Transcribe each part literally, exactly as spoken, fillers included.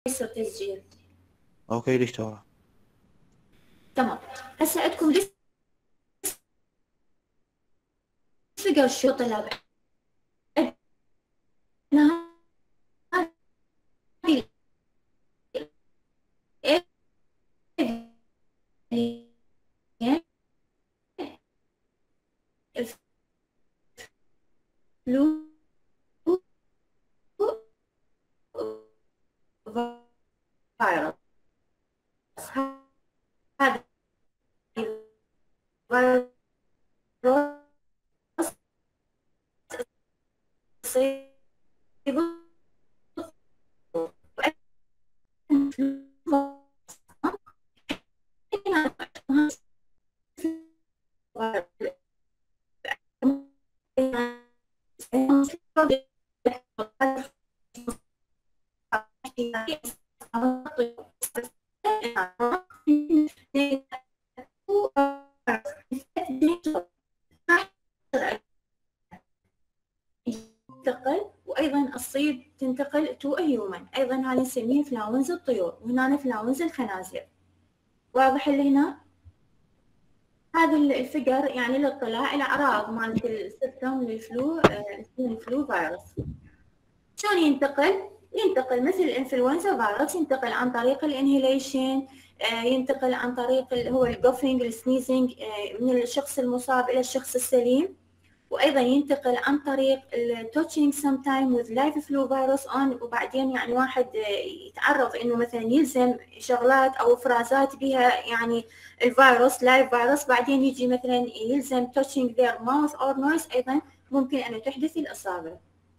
يصير تسجيل. اوكي ليش ترى؟ تمام. هسه عندكم فيجر شو طلب فيروس. هذا فيروس يصيب تنتقل وايضا تصيب تنتقل تو هيومن. ايضا هذه نسميه انفلونزا الطيور، وهنا انفلونزا الخنازير. واضح اللي هنا؟ هذا الفقر يعني للاطلاع الى اعراض مالت السيستم للفلو الفلو فيروس. شلون ينتقل؟ ينتقل مثل الانفلونزا فيروس، ينتقل عن طريق الانهيليشن، ينتقل عن طريق هو الجوفينج السنيزنج من الشخص المصاب الى الشخص السليم، وايضا ينتقل عن طريق التوتشنج سم تايم وذ لايف فلو فيروس اون. وبعدين يعني واحد يتعرض انه مثلا يلزم شغلات او افرازات بها يعني الفيروس لايف فيروس، بعدين يجي مثلا يلزم توتشنج ذير ماوث اور نويز، ايضا ممكن ان تحدث الاصابه.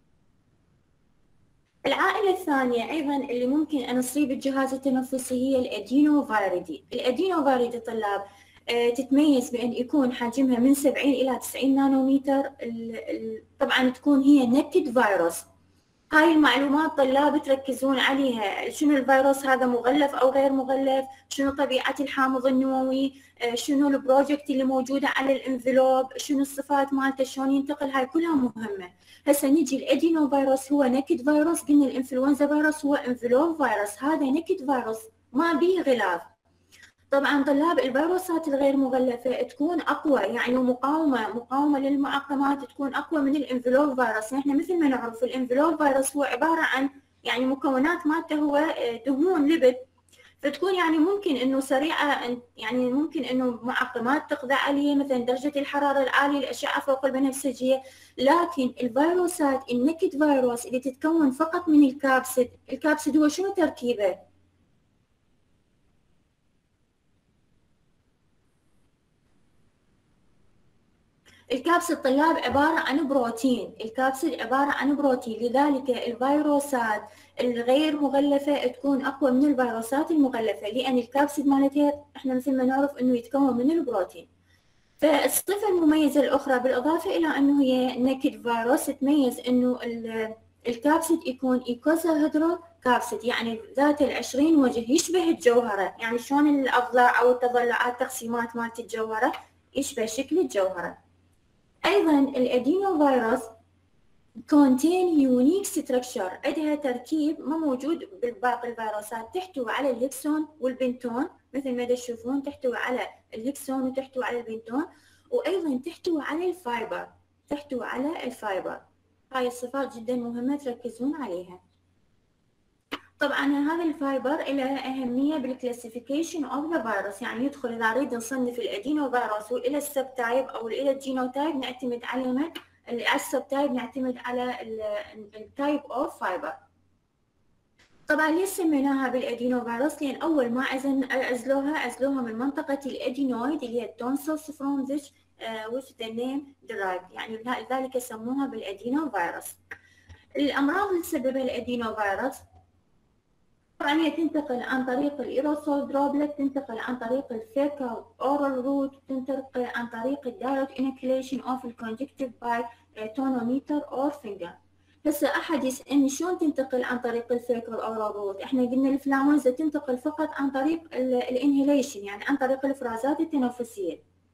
العائلة الثانية أيضا اللي ممكن أن تصيب الجهاز التنفسي هي الأدينوفيريدي. الأدينوفيريدي طلاب تتميز بأن يكون حجمها من سبعين إلى تسعين نانومتر. طبعا تكون هي نكد فيروس. هاي المعلومات طلاب تركزون عليها، شنو الفيروس هذا مغلف أو غير مغلف، شنو طبيعة الحامض النووي، شنو البروجكت اللي موجودة على الانفلوب، شنو الصفات مالته، شلون ينتقل، هاي كلها مهمة. هسه نجي الادينو فيروس هو نكد فيروس، قلنا الانفلونزا فيروس هو انفلوب فيروس، هذا نكد فيروس ما به غلاف. طبعا طلاب الفيروسات الغير مغلفه تكون اقوى، يعني مقاومه مقاومه للمعقمات، تكون اقوى من الانفلوب فيروس. احنا مثل ما نعرف الانفلوب فيروس هو عباره عن يعني مكونات مالته هو دهون ليبيد، فتكون يعني ممكن انه سريعه، يعني ممكن انه معقمات تقضي عليه، مثلا درجه الحراره العاليه، الاشعه فوق البنفسجيه. لكن الفيروسات النكد فيروس اللي تتكون فقط من الكابسيد، الكابسيد هو شنو تركيبه؟ الكابسيد طلاب عبارة عن بروتين، الكابسيد عبارة عن بروتين، لذلك الفيروسات الغير مغلفة تكون أقوى من الفيروسات المغلفة، لأن الكابسيد مالتها احنا مثل ما نعرف إنه يتكون من البروتين. فالصفة المميزة الأخرى بالإضافة إلى أنه هي نكد فيروس، تميز إنه الكابسيد يكون إيكوزا هيدرو كابسيد، يعني ذات العشرين وجه، يشبه الجوهرة، يعني شلون الأضلاع أو التضلعات تقسيمات مالت الجوهرة يشبه شكل الجوهرة. أيضا الأدينو فيروس contain unique structure، عندها تركيب ما موجود بالباقي الفيروسات، تحتوي على الهكسون والبنتون، مثل ما تشوفون تحتوي على الهكسون وتحتوي على البنتون، وأيضا تحتوي على الفايبر، تحتوي على الفايبر. هاي الصفات جدا مهمة تركزون عليها. طبعا هذا الفايبر له أهمية بالكلاسيفيكيشن اوف ذا فيروس، يعني يدخل إذا نريد نصنف الأدينو فيروس والى السب تايب أو الى الجينوتايب نعتمد على من؟ على السب تايب نعتمد على التايب اوف فايبر. طبعا ليش سميناها بالأدينو فيروس؟ لأن أول ما عزلوها عزلوها من منطقة الأدينويد اللي هي التونسلز from which uh, which the name derived، يعني لذلك سموها بالأدينو فيروس. الأمراض اللي تسببها الأدينو فيروس طبعا هي تنتقل عن طريق الايروسول دروبلت، تنتقل عن طريق الفيكال اورال روت، تنتقل عن طريق الدايركت انكليشن اوف الكونجكتيف باي تونوميتر اور فينجر. هسه احد يسالني شلون تنتقل عن طريق الفيكال اورال روت؟ احنا قلنا الانفلونزا تنتقل فقط عن طريق الانهيليشن، يعني عن طريق الافرازات التنفسيه.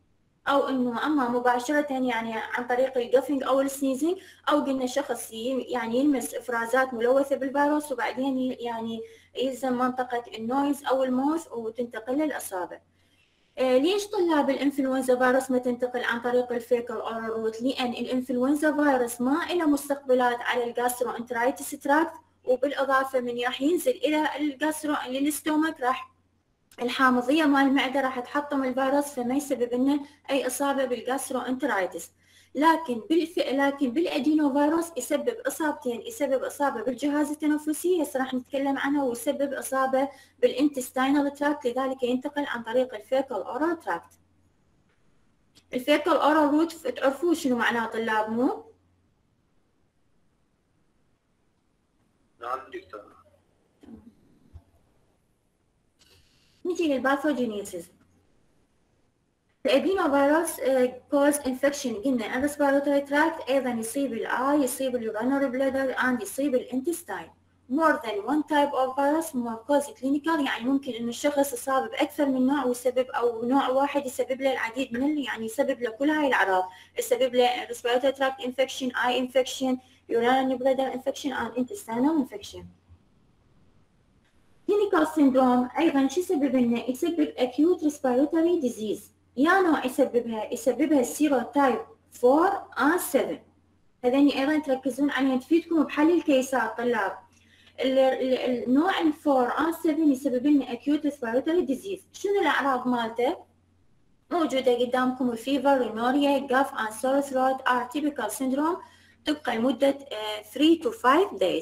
او انه اما مباشره يعني عن طريق الجوفينج او السنيزنج، او قلنا شخص يعني يلمس افرازات ملوثه بالفيروس وبعدين يعني يلزم منطقه النويز او الموث وتنتقل للاصابع. آه ليش طلاب الانفلونزا فيروس ما تنتقل عن طريق الفيكال اورال روت؟ لان الانفلونزا فيروس ما له مستقبلات على الجاسترو انترايتس تراكت، وبالاضافه من راح ينزل الى الجاسترو للستومك راح الحامضيه مال المعده راح تحطم الفيروس، فما يسبب لنا اي اصابه بالجاسترو انترايتس. لكن بالف... لكن بالادينو فيروس يسبب اصابتين، يسبب اصابه بالجهاز التنفسي هسه راح نتكلم عنها، ويسبب اصابه بالانتستينال تراكت، لذلك ينتقل عن طريق الفيكال اورال تراكت. الفيكال اورال روت تعرفوا شنو معناه طلاب مو؟ نعم دكتور. نجي للباثوجينيسيس. الادينو فيروس كوز انفكشن قلنا الريسبيراتوري تراكت، ايضا يصيب الاي، يصيب اليورينري بلادر، and يصيب الانتستاين. more than one type of virus more cause clinical، يعني ممكن انه الشخص يصاب باكثر من نوع ويسبب، او نوع واحد يسبب له العديد من اللي يعني يسبب له كل هاي الاعراض، يسبب له respiratory tract infection، eye infection، urinary bladder infection and intestinal infection. clinical syndrome ايضا شو يسبب لنا؟ يسبب acute respiratory disease. يا نوع يسببها؟ يسببها السيروتايب أربعة آن سبعة. هذين ايضا تركزون عليهم تفيدكم بحل الكيسات طلاب. النوع الأربعة آن سبعة يسبب لنا acute respiratory disease. شنو الاعراض مالته؟ موجوده قدامكم الفيفر، رينوريا، جاف and sore throat are typical syndrome، تبقى لمده ثلاثة to خمسة days.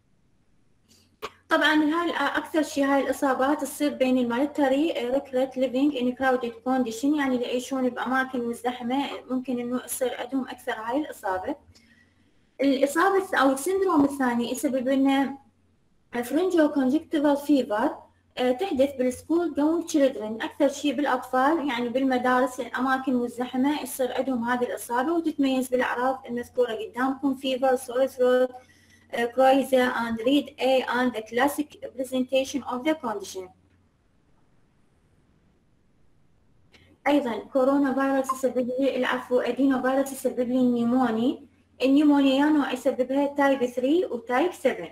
طبعا هاي اكثر شيء هاي الاصابات تصير بين المالتري ريكريت ليفينج ان كراودد كونديشن، يعني اللي يعيشون باماكن مزدحمه ممكن انه يصير عندهم اكثر هاي الاصابه. الاصابه او السندروم الثاني يسبب لنا فرنجو كونجكتيفال فيفر، تحدث بالسكول جوينج تشيلدرن، اكثر شيء بالاطفال يعني بالمدارس الاماكن المزدحمه يصير عندهم هذه الاصابه، وتتميز بالاعراض المذكوره قدامكم فيفر، سور ثروت، Croiser and read A and the classic presentation of the condition. أيضا كورونا فيروس يسبب لي العفو أدينو فيروس يسبب لي النيموني. النيمونيا نوع يسببها تايب ثلاثة وتايب سبعة.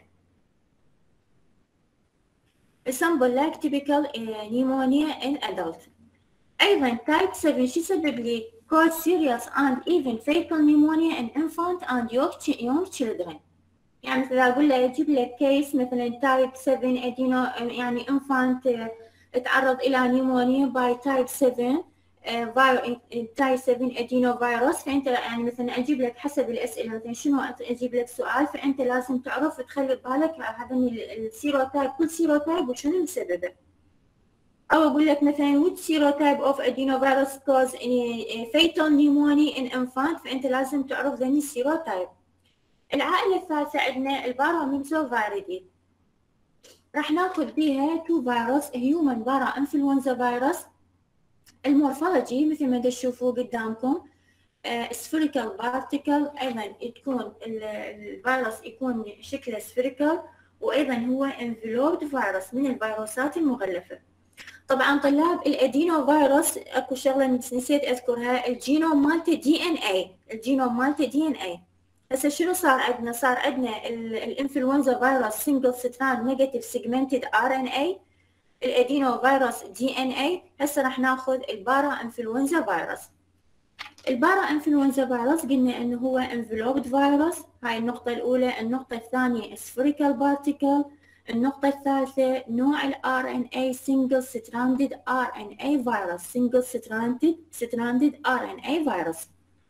example like typical pneumonia in adult. أيضا تايب سبعة شو يسبب لي؟ cause serious and even fatal pneumonia in infant and young children. يعني مثلا اقول له اجيب لك كيس مثلا تايب سبعة ادينو، يعني انفانت تعرض الى نيمونيا باي تايب سبعة، تايب سبعة ادينو فيروس، فانت يعني مثلا اجيب لك حسب الاسئله مثلا شنو اجيب لك سؤال، فانت لازم تعرف تخلي ببالك هذا السيروتايب، كل سيروتايب وشنو اللي سببه. او اقول لك مثلا which serotype of adenovirus cause fatal pneumonia in infant، فانت لازم تعرف ذني السيروتايب. العائلة الثالثة عندنا البارامينزو فيريدي، راح ناخذ بيها تو فيروس، هيومن بارا انفلونزا فيروس. المورفولوجي مثل ما تشوفوا قدامكم سفيريكال بارتيكل، ايضا تكون الفيروس يكون شكله سفيريكال، وايضا هو انفلوبد فيروس من الفيروسات المغلفة. طبعا طلاب الادينو فيروس اكو شغلة نسيت اذكرها، الجينوم مالته دي ان اي، الجينوم مالته دي ان اي. هسه شنو صار عندنا؟ صار عندنا الانفلونزا فيروس سنجل ستراند نيجاتيف سيجمنتد ار ان اي، الادينو فيروس دي ان اي. هسه راح ناخذ البارا انفلونزا فيروس. البارا انفلونزا فيروس قلنا انه هو انفلوبد فيروس، هاي النقطة الأولى. النقطة الثانية سفيريكال بارتيكل. النقطة الثالثة نوع الار ان اي سنجل ستراندد ار ان اي فيروس، سنجل ستراندد ستراندد ار ان اي فيروس.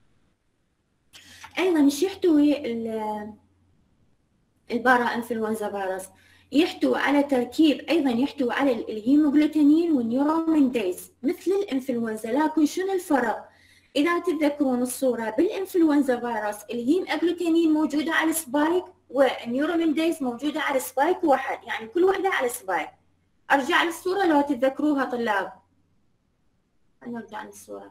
ايضا شو يحتوي البارا انفلونزا فيروس؟ يحتوي على تركيب، ايضا يحتوي على الهيموغلوتينين والنيورامينديز مثل الانفلونزا، لكن شنو الفرق؟ اذا تتذكرون الصوره بالانفلونزا فيروس الهيم اجلوتينين موجوده على سبايك، والنيورامينديز موجوده على سبايك واحد، يعني كل واحده على سبايك. ارجع للصوره لو تتذكروها طلاب، نرجع للصوره.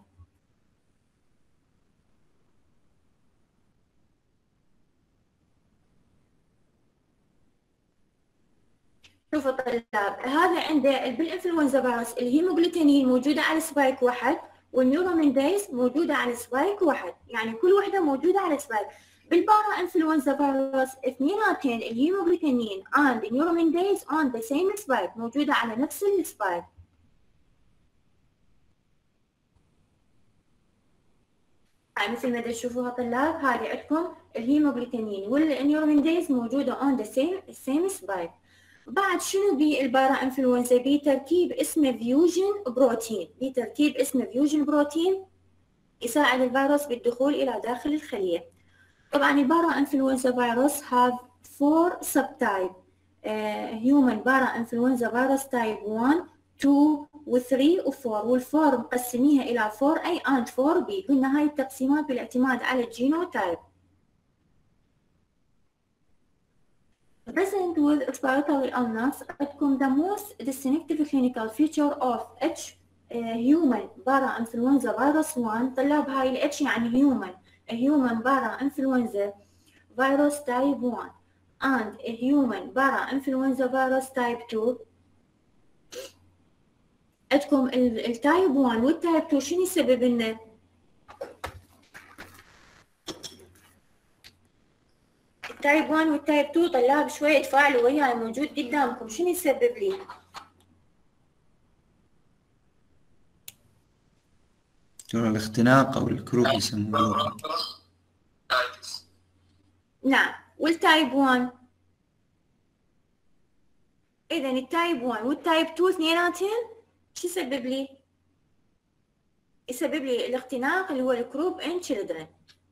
شوفوا طلاب، هذا عنده بالانفلونزا فيروس الهيموغلوتينين موجوده على سبايك واحد، والنيورومينديز موجودة على سبايك واحد، يعني كل وحدة موجودة على سبايك. بالبارا انفلونزا فيروس اثنيناتين الهيموغلوبينين and النيورومينديز on the same spike، موجودة على نفس السبايك. هاي مثل ما تشوفوها طلاب، هذه عندكم الهيموغلوبينين والنيورومينديز موجودة on the same same spike. بعد شنو بالبارا انفلونزا؟ بتركيب اسمه فيوجن بروتين، بتركيب اسمه فيوجن بروتين يساعد الفيروس بالدخول إلى داخل الخلية. طبعا البارا انفلونزا فيروس have four subtype uh, human para influenza virus type one two و three و four، والفور مقسميها إلى four A and four B. قلنا هاي التقسيمات بالاعتماد على الجينوتايب. Present with respiratory illness عندكم the most distinctive clinical feature of H uh, human para influenza virus one. طلاب هاي ال H يعني human human para influenza virus type one and a human para influenza virus type two. عندكم التايب one والتايب two شنو يسبب لنا؟ التايب one والتايب two طلاب شوي تفاعلوا وياي، موجود قدامكم. شنو يسبب لي؟ الاختناق او الكروب يسموه. نعم. والتايب one اذا التايب one والتايب two اثنيناتهم شو يسبب لي؟ يسبب لي الاختناق اللي هو الكروب ان تشيلدرن.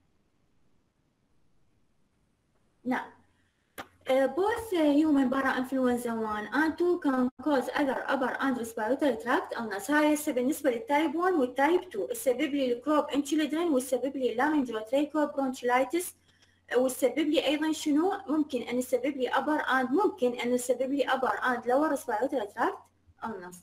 نعم. Uh, both uh, human para-influenza one and two can cause other upper and respiratory tract illness. هاي هسه بالنسبة للتايب one والتايب two. يسبب لي الكروب ان تشيلدرن، ويسبب لي اللارنجوتريكو برونشلايتس، ويسبب لي أيضا شنو؟ ممكن أن يسبب لي upper and ممكن أن يسبب لي upper and lower respiratory tract illness.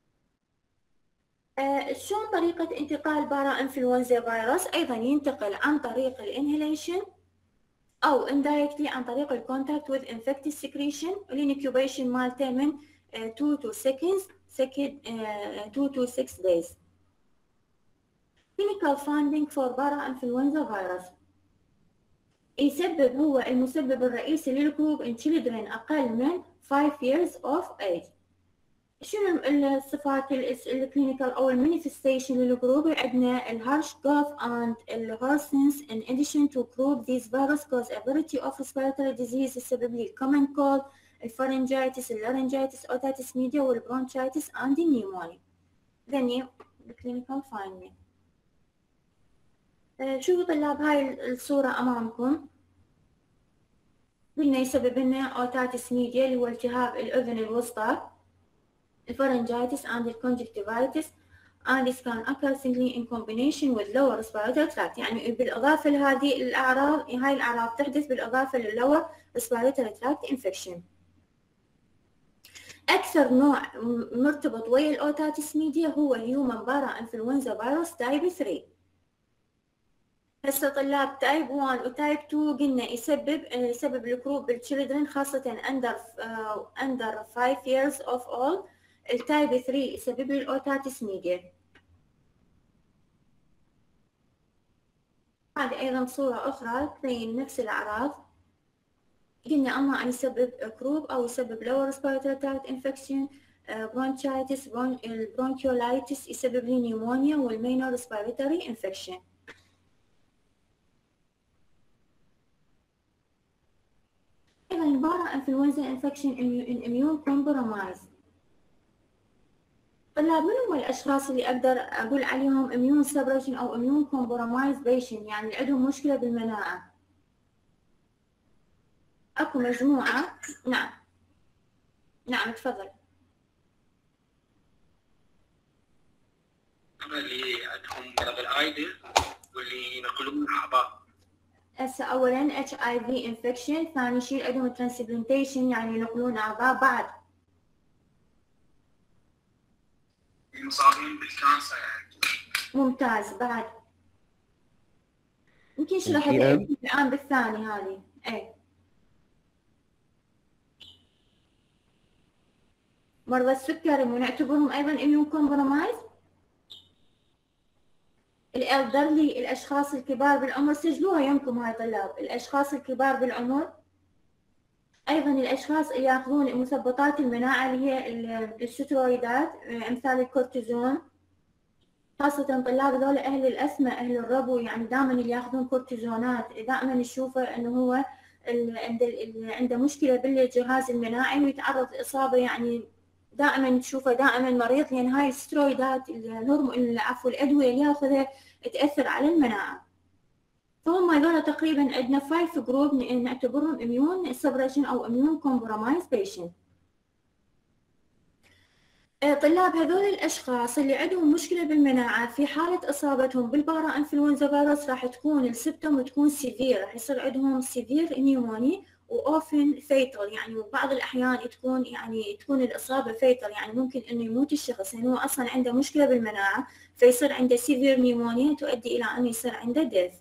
Uh, شلون طريقة انتقال بارا انفلونزا فيروس؟ أيضا ينتقل عن طريق الانهيليشن أو indirectly عن طريق الكونتاكت with infected secretion. الانكيوبيشن مالته من uh, two to seconds second uh, two to six days. Clinical finding for para influenza virus. يسبب هو المسبب الرئيسي للكروب in children أقل من five years of age. شنو الصفات الكلينيكال او المانيفستيشن للجروب؟ عندنا الهارش كوف and الهورسنس. in addition to croup these virus cause a variety of respiratory disease يسبب لي common cold، الفارنجايتس، اللارنجايتس، اوتاتس ميديا، والبرونشايتس and النيمونيا. then الكلينيكال finding. شوفوا طلاب هاي الصورة امامكم. قلنا يسبب لنا اوتاتس ميديا اللي هو التهاب الاذن الوسطى، الفارنجايتس and the conjunctivitis and this can occur simply in combination with lower respiratory tract. يعني بالإضافة لهذه الأعراض، هاي الأعراض تحدث بالإضافة للlower respiratory tract infection. أكثر نوع مرتبط ويا الأوتاتس ميديا هو human para influenza virus type three. هسه طلاب تايب one وتايب two قلنا يسبب يسبب الكروب بالchildren خاصة under uh, under five years of old. التايب three يسبب لي الأوتاتس ميديا. هذه أيضا صورة أخرى تبين نفس الأعراض. قلنا أما أن يسبب كروب أو يسبب lower respiratory tract infection، bronchitis، bronchiolitis، يسبب لي نيمونيا والمينور respiratory infection. أيضا البارا انفلونزا infection in immune compromise. طلاب من هم الأشخاص اللي أقدر أقول عليهم immune suppression أو immune compromised patient، يعني اللي عندهم مشكلة بالمناعة؟ أكو مجموعة. نعم نعم تفضل. اللي عندهم مرض الأيدز واللي ينقلون أعضاء. هسه أولاً إتش آي في infection، ثاني شيء عندهم transplantation يعني ينقلون أعضاء. بعد المصابين بالكانسر يعني. ممتاز. بعد يمكن شرح الآن بالثاني هذه. إيه مرضى السكري ونعتبرهم أيضاً immune compromised. الالدرلي الاشخاص الكبار بالعمر، سجلوها يمكم هاي طلاب، الاشخاص الكبار بالعمر. ايضا الاشخاص اللي ياخذون مثبطات المناعه اللي هي السترويدات امثال الكورتيزون، خاصة طلاب هذول أهل الأسمى أهل الربو، يعني دائما اللي ياخذون كورتيزونات دائما نشوفه إنه هو عنده عنده مشكلة بالجهاز المناعي ويتعرض لإصابة، يعني دائما نشوفه دائما مريض، لأن هاي السترويدات الهرمون عفوا الأدوية اللي ياخذها تأثر على المناعة. فهم هذول تقريبا عندنا فايف جروب نعتبرهم اميون سبريشن أو اميون كومبرومايز بيشنت. طلاب هذول الأشخاص اللي عندهم مشكلة بالمناعة في حالة إصابتهم بالبارا إنفلونزا فيروس راح تكون السيمتوم تكون سيفير، راح يصير عندهم سيفير نيموني وأوفن فيتال، يعني بعض الأحيان تكون يعني تكون الإصابة فيتال، يعني ممكن إنه يموت الشخص لأنه يعني أصلا عنده مشكلة بالمناعة فيصير عنده سيفير نيمونيا تؤدي إلى أن يصير عنده ديث.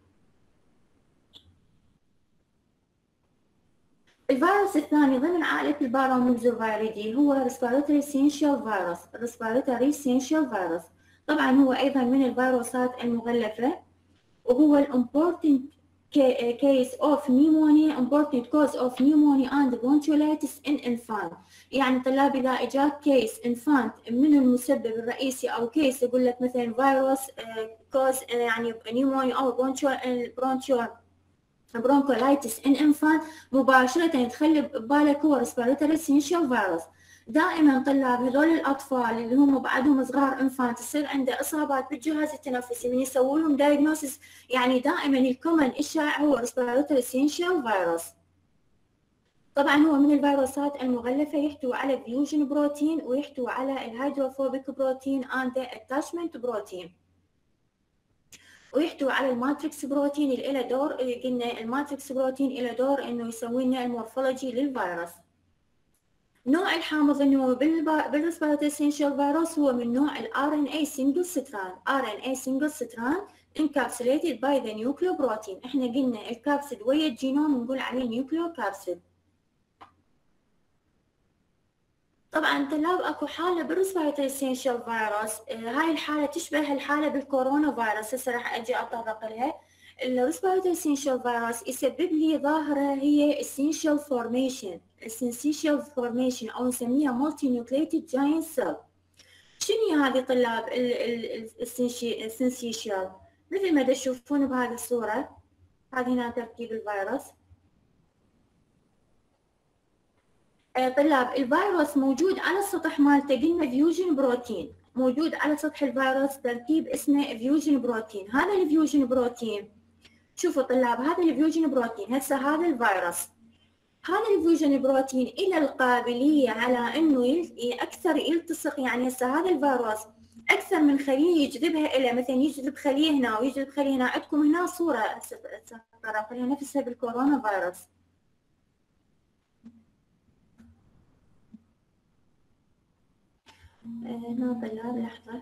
الفيروس الثاني ضمن عائلة الباراميزوفيريدي هو ريسبيراتوري سينشال فيروس، ريسبيراتوري سينشال فيروس طبعا هو أيضا من الفيروسات المغلفة، وهو الامبورتنت case of pneumonia important cause of pneumonia and bronchiolitis in infant. يعني طلاب إذا إجاك كيس infant من المسبب الرئيسي أو كيس يقول لك مثلا فيروس cause يعني pneumonia أو bronchiolitis برونكولايتس ان انفان، مباشرة تخلي ببالك هو ريسبيراتوري سينشال فيروس. دائما طلاب هذول الاطفال اللي هم بعدهم صغار انفان تصير عنده اصابات بالجهاز التنفسي من يسووا لهم دايجنوسيس، يعني دائما الكومن الشائع هو ريسبيراتوري سينشال فيروس. طبعا هو من الفيروسات المغلفة، يحتوي على فيوجن بروتين ويحتوي على الهيدروفوبيك بروتين اند اتاشمنت بروتين، ويحتوي على الماتريكس بروتين اللي له دور، قلنا الماتريكس بروتين له دور انه يسوي لنا المورفولوجي للفيروس. نوع الحامض النووي بالريسبيراتوري سينشال فيروس هو من نوع الار ان اي سنجل ستراند، ار ان اي سنجل ستراند انكابسوليتد باي ذا نيوكليو بروتين. احنا قلنا الكابسيد ويا الجينوم نقول عليه نيوكليو كابسيد. طبعا طلاب اكو حاله بالريسبيراتوري سينشال فيروس، هاي الحاله تشبه الحاله بالكورونا فيروس، هسه راح اجي اتطرق لها. الريسبيراتوري سينشال فيروس يسبب لي ظاهره هي السينشال فورميشن، السينشال فورميشن او نسميها مالتي نيوكليتد جاينت سيل. شنو هذه طلاب السينشال؟ مثل ما تشوفون بهذه الصوره، هذه هنا تركيب الفيروس. طلاب الفيروس موجود على السطح مالته قلنا فيوجن بروتين، موجود على سطح الفيروس تركيب اسمه فيوجن بروتين. هذا الفيوجن بروتين شوفوا طلاب، هذا الفيوجن بروتين هسه هذا الفيروس، هذا الفيوجن بروتين إلى القابلية على انه اكثر يلتصق، يعني هسه هذا الفيروس اكثر من خليه يجذبها الى، مثلا يجذب خليه هنا ويجذب خليه هنا. عندكم هنا صورة خليها نفسها بالكورونا فيروس. هنا طلاب لحظة،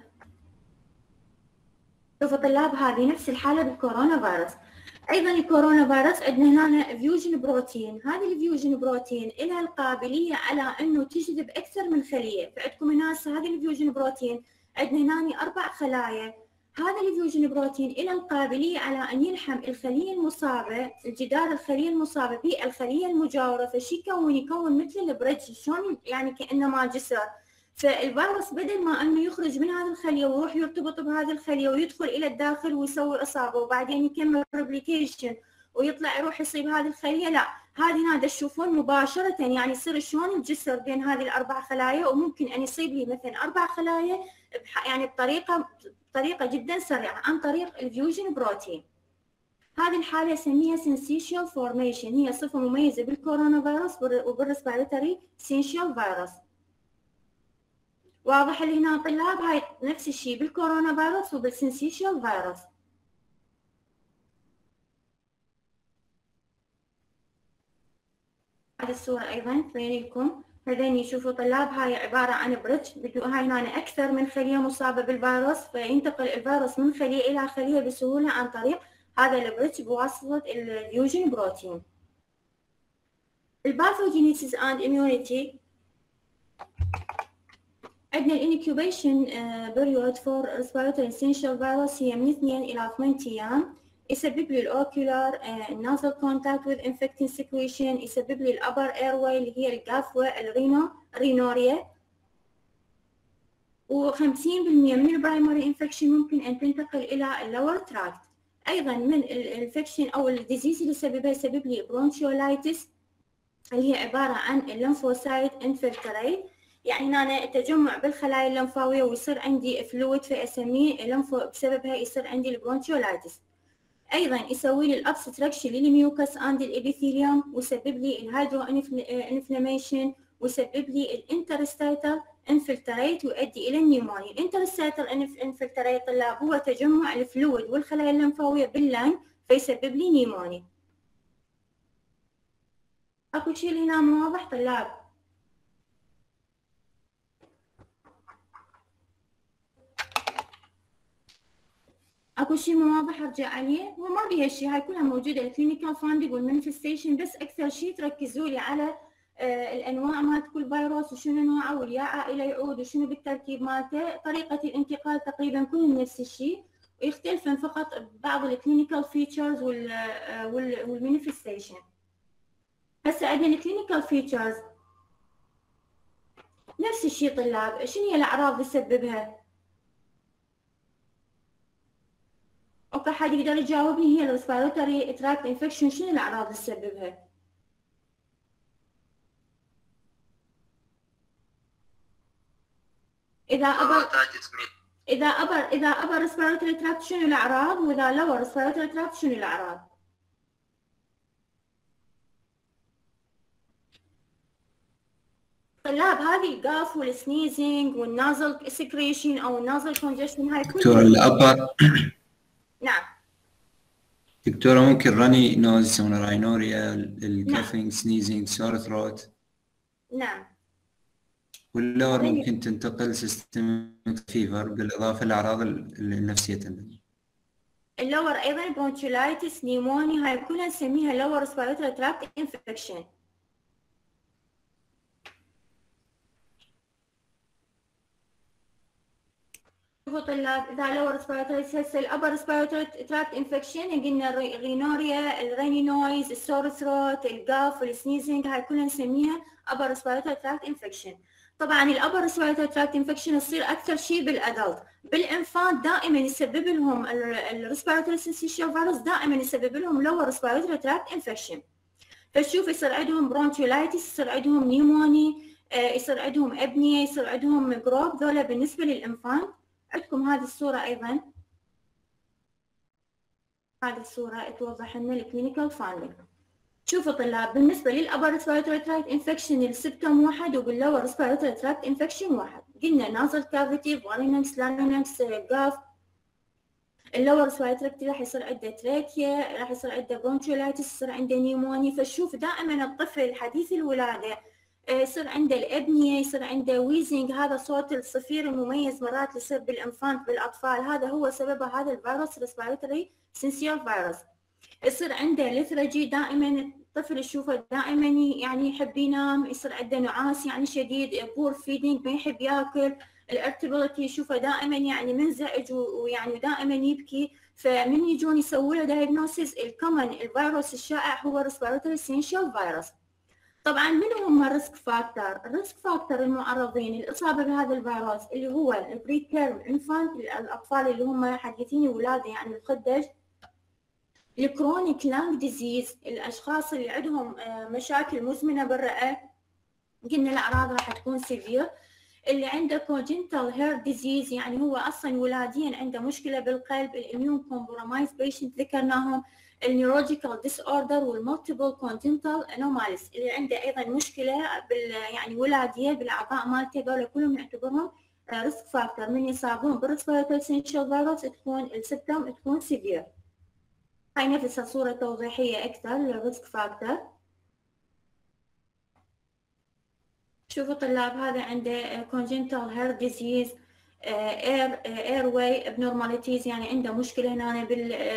شوفوا طلاب هذه نفس الحالة بالكورونا فيروس. أيضا الكورونا فيروس عندنا هنا فيوجن بروتين، هذه الفيوجن بروتين لها القابلية على إنه تجذب أكثر من خلية، فعندكم هنا هذه الفيوجن بروتين عندنا هنا أربع خلايا، هذا الفيوجن بروتين له القابلية على أن يلحم الخلية المصابة، الجدار الخلية المصابة بالخلية المجاورة، فشي يكون يكون مثل البريدج، شلون يعني كأنما جسر. فالفيروس بدل ما انه يخرج من هذه الخليه ويروح يرتبط بهذه الخليه ويدخل الى الداخل ويسوي اصابه وبعدين يكمل ريبليكيشن ويطلع يروح يصيب هذه الخليه، لا هذه هذا تشوفون مباشره يعني يصير شلون الجسر بين هذه الاربع خلايا، وممكن ان يصيب لي مثلا اربع خلايا يعني بطريقه بطريقه جدا سريعه عن طريق الفيوجن بروتين. هذه الحاله اسميها سينسيشال فورميشن، هي صفه مميزه بالكورونا فيروس وبالريسبيراتوري سينشال فيروس. واضح اللي هنا طلاب؟ هاي نفس الشيء بالكورونا فيروس وبالسينسيشال فيروس. هذه الصورة أيضا تبين لكم، هذين يشوفوا طلاب هاي عبارة عن بريدج، هاي هنا أكثر من خلية مصابة بالفيروس، فينتقل الفيروس من خلية إلى خلية بسهولة عن طريق هذا البريدج بواسطة الفيوجن بروتين. الباثوجينيسيس اند اميونيتي، عندنا الانكيوبيشن بيريود فور ريسبيراتوري اسينشال فيروس هي من اثنين الى ثمانية ايام. يسبب لي الاوكيولار النازل كونتاكت وذ انفكتنج سكريشن، يسبب لي الابر اير واي اللي هي القفوه الرينو رينوريا، وخمسين بالمئة من البرايمري انفكشن ممكن ان تنتقل الى اللور تراكت. ايضا من الانفكشن او الديزيز اللي يسببها يسبب لي برونشيولايتس اللي هي عباره عن الليمفوسايت انفلتريت، يعني هنا تجمع بالخلايا اللمفاويه ويصير عندي فلويد فاسميه لمفو، بسببها يصير عندي البرونشيولايتس. ايضا يسوي لي الابستراكشن للميوكس عند الابيثيليوم، ويسبب لي الهيدرو انفلاميشن، ويسبب لي الانترستيتال انفلتريت ويؤدي الى النيمونيا. الانترستيتال انفلتريت طلاب هو تجمع الفلويد والخلايا اللمفاويه باللنج فيسبب لي نيمونيا. اكو شيء هنا مو واضح طلاب؟ اكو شيء مو واضح ارجع عليه؟ هو ما بيها شيء، هاي كلها موجوده الكلينيكال فاندنج والمانيفستيشن، بس اكثر شيء تركزوا لي على آه الانواع مالت كل فيروس وشنو نوعه واليا عائله يعود وشنو بالتركيب مالته. طريقه الانتقال تقريبا كلهم نفس الشيء، ويختلفن فقط بعض الكلينيكال فيتشرز والمانيفستيشن. هسه عندنا الكلينيكال فيتشرز نفس الشيء طلاب. شنو هي الاعراض اللي تسببها؟ اوكي حد يقدر يجاوبني؟ هي الريسبيراتوري تراكت انفكشن شنو الاعراض اللي تسببها؟ اذا ابر اذا ابر اذا ابر ريسبيراتوري تراكت شنو الاعراض؟ واذا لور ريسبيراتوري تراكت شنو الاعراض؟ طلاب هذه القاف والسنيزنج والنازل سكريشن او النازل كونجشن هاي كلها دكتورة الأبر. نعم دكتورة ممكن راني نوز يسمونه راينوريا، الكافينج سنيزنج سور ثروت. نعم. واللور ممكن تنتقل سيستميك فيفر بالإضافة للأعراض النفسية التنمية. اللور أيضا برونشيولايتس نيمونيا هاي كلها نسميها لور ريسبيراتوري تراكت انفكشن. شوفوا طلاب اذا لور ريسبيراتوري هسه الابر ريسبيراتوري تراكت انفكشن قلنا الرينوريا، الريني نويز، السور ثروت، القاف، السنيزنج هاي كلها نسميها ابر ريسبيراتوري تراكت انفكشن. طبعا الابر ريسبيراتوري تراكت انفكشن تصير اكثر شيء بالادلت. بالانفانت دائما يسبب لهم الريسبيراتوري سينسيشال فيروس دائما يسبب لهم لور ريسبيراتوري تراكت انفكشن. فتشوف يصير عندهم برونكيولايتس، يصير عندهم نيموني، يصير عندهم ابنيه، يصير عندهم جروب. ذولا بالنسبه للانفانت. عندكم هذه الصورة أيضا، هذه الصورة توضح لنا الكلينيكال فايندينج. شوفوا طلاب بالنسبة للأبر ريسبيراتوري تراكت انفكشن السبتوم واحد وباللور ريسبيراتوري تراكت انفكشن واحد. قلنا نازل كافيتي، فارينكس، لارينكس، جاف. اللور ريسبيراتوري راح يصير عنده تراكيا، راح يصير عنده برونكيولايتس، يصير عنده نيمونيا. فشوف دائما الطفل حديث الولادة يصير عنده الابنيه، يصير عنده ويزنج، هذا صوت الصفير المميز مرات اللي يصير بالانفانت بالاطفال، هذا هو سببه هذا الفيروس ريسبيراتوري سينسيال فيروس. يصير عنده ليثرجي، دائما الطفل يشوفه دائما يعني يحب ينام، يصير عنده نعاس يعني شديد، بور فيدنج، ما يحب ياكل، الارتبيلتي يشوفه دائما يعني منزعج ويعني دائما يبكي. فمن يجون يسووا له دايجنوسيس الكومن الفيروس الشائع هو ريسبيراتوري سينسيال فيروس. طبعا من هم الريسك فاكتور؟ الريسك فاكتور المعرضين للاصابه بهذا الفيروس اللي هو البري تيرم انفانت، الاطفال اللي هم حديثين الولاده يعني الخدج، الكرونيك لانج ديزيز، الاشخاص اللي عندهم مشاكل مزمنه بالرئه، قلنا الاعراض راح تكون سيفير، اللي عنده كونجنتال هير ديزيز يعني هو اصلا ولاديا عنده مشكله بالقلب، الاميون كومبرومايز بيشنت ذكرناهم، النيورولوجيكال ديس اوردر والمالتيبل كونجنتال انوماليز اللي عنده ايضا مشكله بال يعني ولاديه بالاعضاء مالته، هذول كلهم نعتبرهم ريسك فاكتور. من يصابون بالريسبيراتوري سينشال فيروس تكون السيمبتوم تكون سيفير. هاي نفسها صوره توضيحيه اكثر للريسك فاكتور. شوفوا طلاب هذا عنده كونجنتال هير ديزيز، اير اير واي ابنورماليتيز يعني عنده مشكله هنا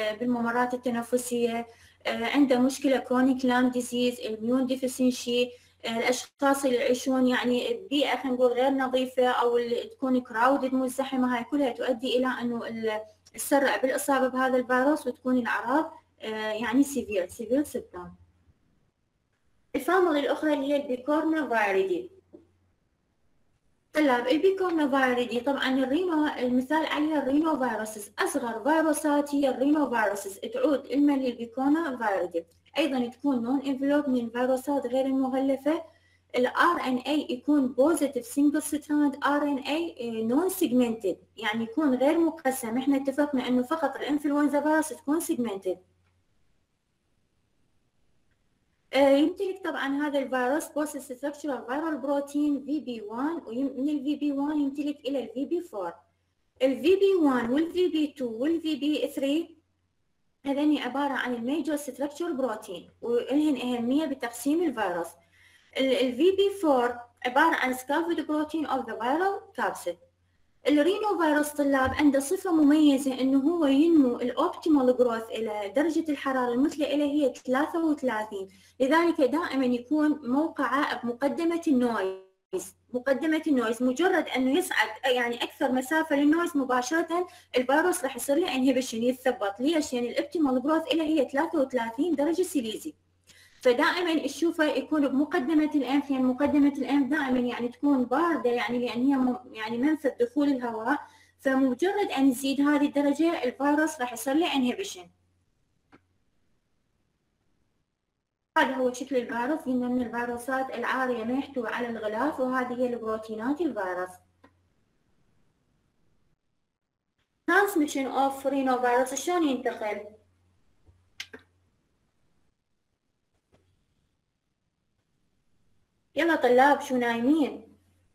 بالممرات التنفسيه، عنده مشكله كرونيك لام ديزيز، الميون ديفيسنشي، الاشخاص اللي يعيشون يعني ببيئه خلينا نقول غير نظيفه او اللي تكون كراودد مزدحمه، هاي كلها تؤدي الى انه تسرع بالاصابه بهذا الفيروس وتكون الاعراض يعني سيفير سيفير سيبتوم. الفاميلي الاخرى اللي هي البيكورنا فايريدي. طلاب البيكورنا فايريدي طبعا الرينو المثال عليها الرينو فيروسز، اصغر فيروسات هي الرينو فيروسز تعود اما للبيكورنا فايريدي، ايضا تكون نون انفلوب من الفيروسات غير المغلفه. الار ان اي يكون بوزيتيف سنجل ستراند ار ان اي نون سيجمنتد، يعني يكون غير مقسم. احنا اتفقنا انه فقط الانفلونزا فيروس تكون سيجمنتد. يمتلك طبعا هذا الفيروس بوست ستراكشرال فيرال بروتين في بي واحد، ومن الفي بي واحد يمتلك الى الفي بي أربعة. الفي بي واحد والفي بي اثنين والفي بي ثلاثة هذني عباره عن الميجور ستراكشر بروتين ولهن اهميه بتقسيم الفيروس. الفي بي أربعة عباره عن سكافيد بروتين اوف ذا فيرال كابسيد. الرينو فيروس طلاب عنده صفه مميزه انه هو ينمو الاوبتيمال جروث الى درجه الحراره المثلى الى هي ثلاثة وثلاثين، لذلك دائما يكون موقعه بمقدمه النويز. مقدمه النويز مجرد انه يصعد يعني اكثر مسافه للنويز مباشره الفيروس راح يصير له انهبيشن يتثبط. ليش؟ يعني الاوبتيمال جروث الى هي ثلاثة وثلاثين درجه سيليزي، فدائما تشوفه يكون بمقدمه الانف. يعني مقدمه الانف دائما يعني تكون بارده، يعني لان هي يعني منفذ دخول الهواء، فمجرد ان يزيد هذه الدرجه الفيروس راح يصير له انهبيشن. هذا هو شكل الفيروس. قلنا من الفيروسات العاريه ما يحتوي على الغلاف، وهذه هي البروتينات الفيروس. transmission of rhinovirus شلون ينتقل؟ يلا طلاب شو نايمين؟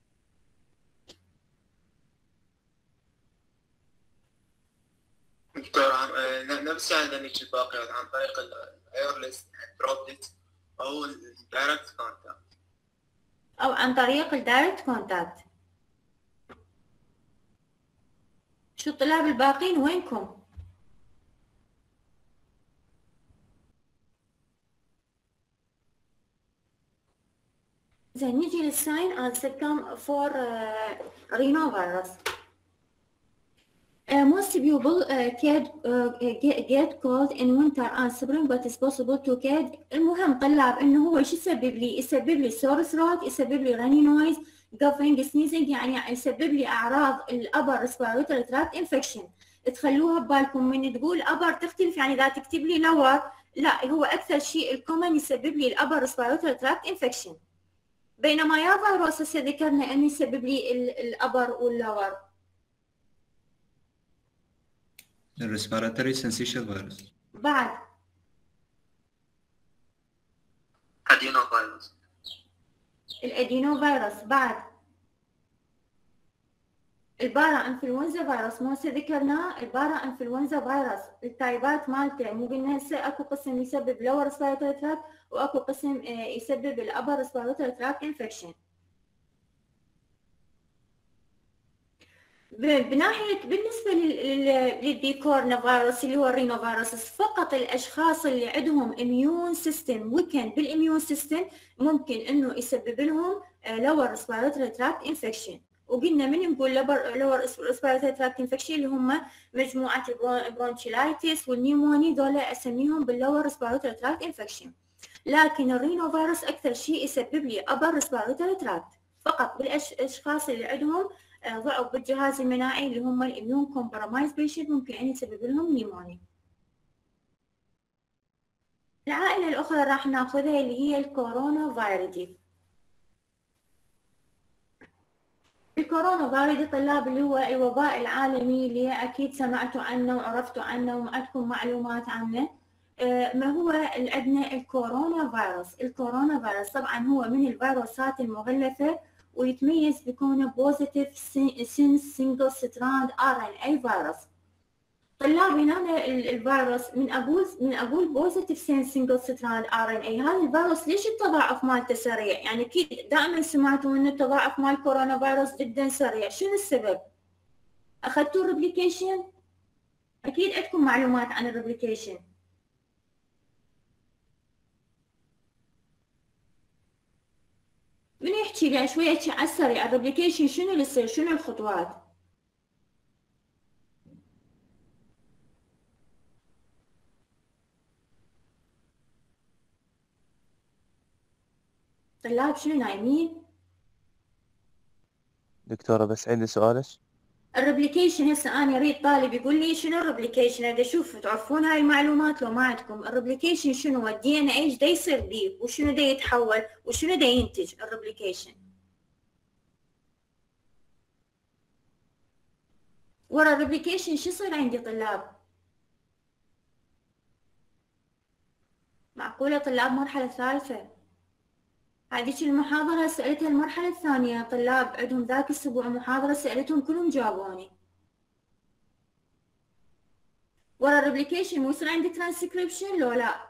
دكتور نفس هذنيك الباقيات عن طريق الايرلس دروبلت او الدايركت كونتاكت او عن طريق الدايركت كونتاكت. شو الطلاب الباقين وينكم؟ زين نجي للساين and symptom for uh, rhinovirus. Uh, most people uh, get, uh, get, get cold in winter and spring, but it's possible to get. المهم طلاب انه هو شو يسبب لي؟ يسبب لي sore throat، يسبب لي runny noise، coughing، sneezing، يعني يسبب لي اعراض الابر respiratory tract infection. تخلوها ببالكم من تقول ابر تختلف، يعني اذا تكتب لي lower لا، هو اكثر شيء الكومن يسبب لي الابر respiratory tract infection. بينما يا فيروس هسه ذكرنا انه يسبب لي الابر واللور. الريسبيراتوري سنسيشن فيروس. بعد ادينو فيروس. الادينو فيروس. بعد البارا انفلونزا فيروس، مو هسه ذكرناه البارا انفلونزا فيروس التايبات مالته. مو قلنا هسه اكو قسم يسبب لور ريسبيراتوري تراك واكو قسم يسبب الابر ريسبيراتوري تراك انفكشن. بناحيه بالنسبه للبيكورنا فيروس اللي هو الرينو فيروس، فقط الاشخاص اللي عندهم اميون سيستم ويكند بالاميون سيستم ممكن انه يسبب لهم لور ريسبيراتوري تراك انفكشن. وقلنا من نقول لور ريسبيراتوري تراك انفكشن اللي هم مجموعه البرونشيلايتس والنيموني، دول اسميهم باللور ريسبيراتوري تراك انفكشن. لكن الرينو فيروس اكثر شيء يسبب لي ابر ريسبيراتوري تراك، فقط بالاشخاص اللي عندهم ضعف بالجهاز المناعي اللي هم الاميون كومبرومايز بيشنت ممكن ان يسبب لهم نيمونيا. العائله الاخرى راح ناخذها اللي هي الكورونا فايريدي. الكورونا فايريدي طلاب اللي هو الوباء العالمي اللي اكيد سمعتوا عنه وعرفتوا عنه وعندكم معلومات عنه. ما هو اللي عندنا الكورونا فيروس؟ الكورونا فيروس طبعا هو من الفيروسات المغلفه ويتميز بكونه بوزيتيف سينس سنجل ستراند ار ان اي فيروس. طلاب هنا الفيروس من اقول من اقول بوزيتيف سينس سنجل ستراند ار ان اي، هذا الفيروس ليش التضاعف مالته سريع؟ يعني اكيد دائما سمعتوا ان التضاعف مال كورونا فيروس جدا سريع، شنو السبب؟ اخذتوا الريبليكيشن؟ اكيد عندكم معلومات عن من يحكي لي شويه على السريع الريبليكيشن شنو اللي يصير، شنو الخطوات؟ طلاب شنو نايمين؟ دكتورة بس عندي سؤالك. الريبليكيشن هسه انا اريد طالب يقول لي شنو الريبليكيشن، اريد اشوف تعرفون هاي المعلومات لو ما عندكم. الريبليكيشن شنو؟ الدي ان ايش دا يصير بيه وشنو دا يتحول وشنو دا ينتج الريبليكيشن. ورا الريبليكيشن شو يصير عندي طلاب؟ معقولة طلاب مرحلة ثالثة؟ هذيك المحاضرة سألتها المرحلة الثانية، طلاب عندهم ذاك الأسبوع محاضرة سألتهم كلهم جاوبوني. ورا الريبليكيشن مو يصير عندي ترانسكريبشن لو لا؟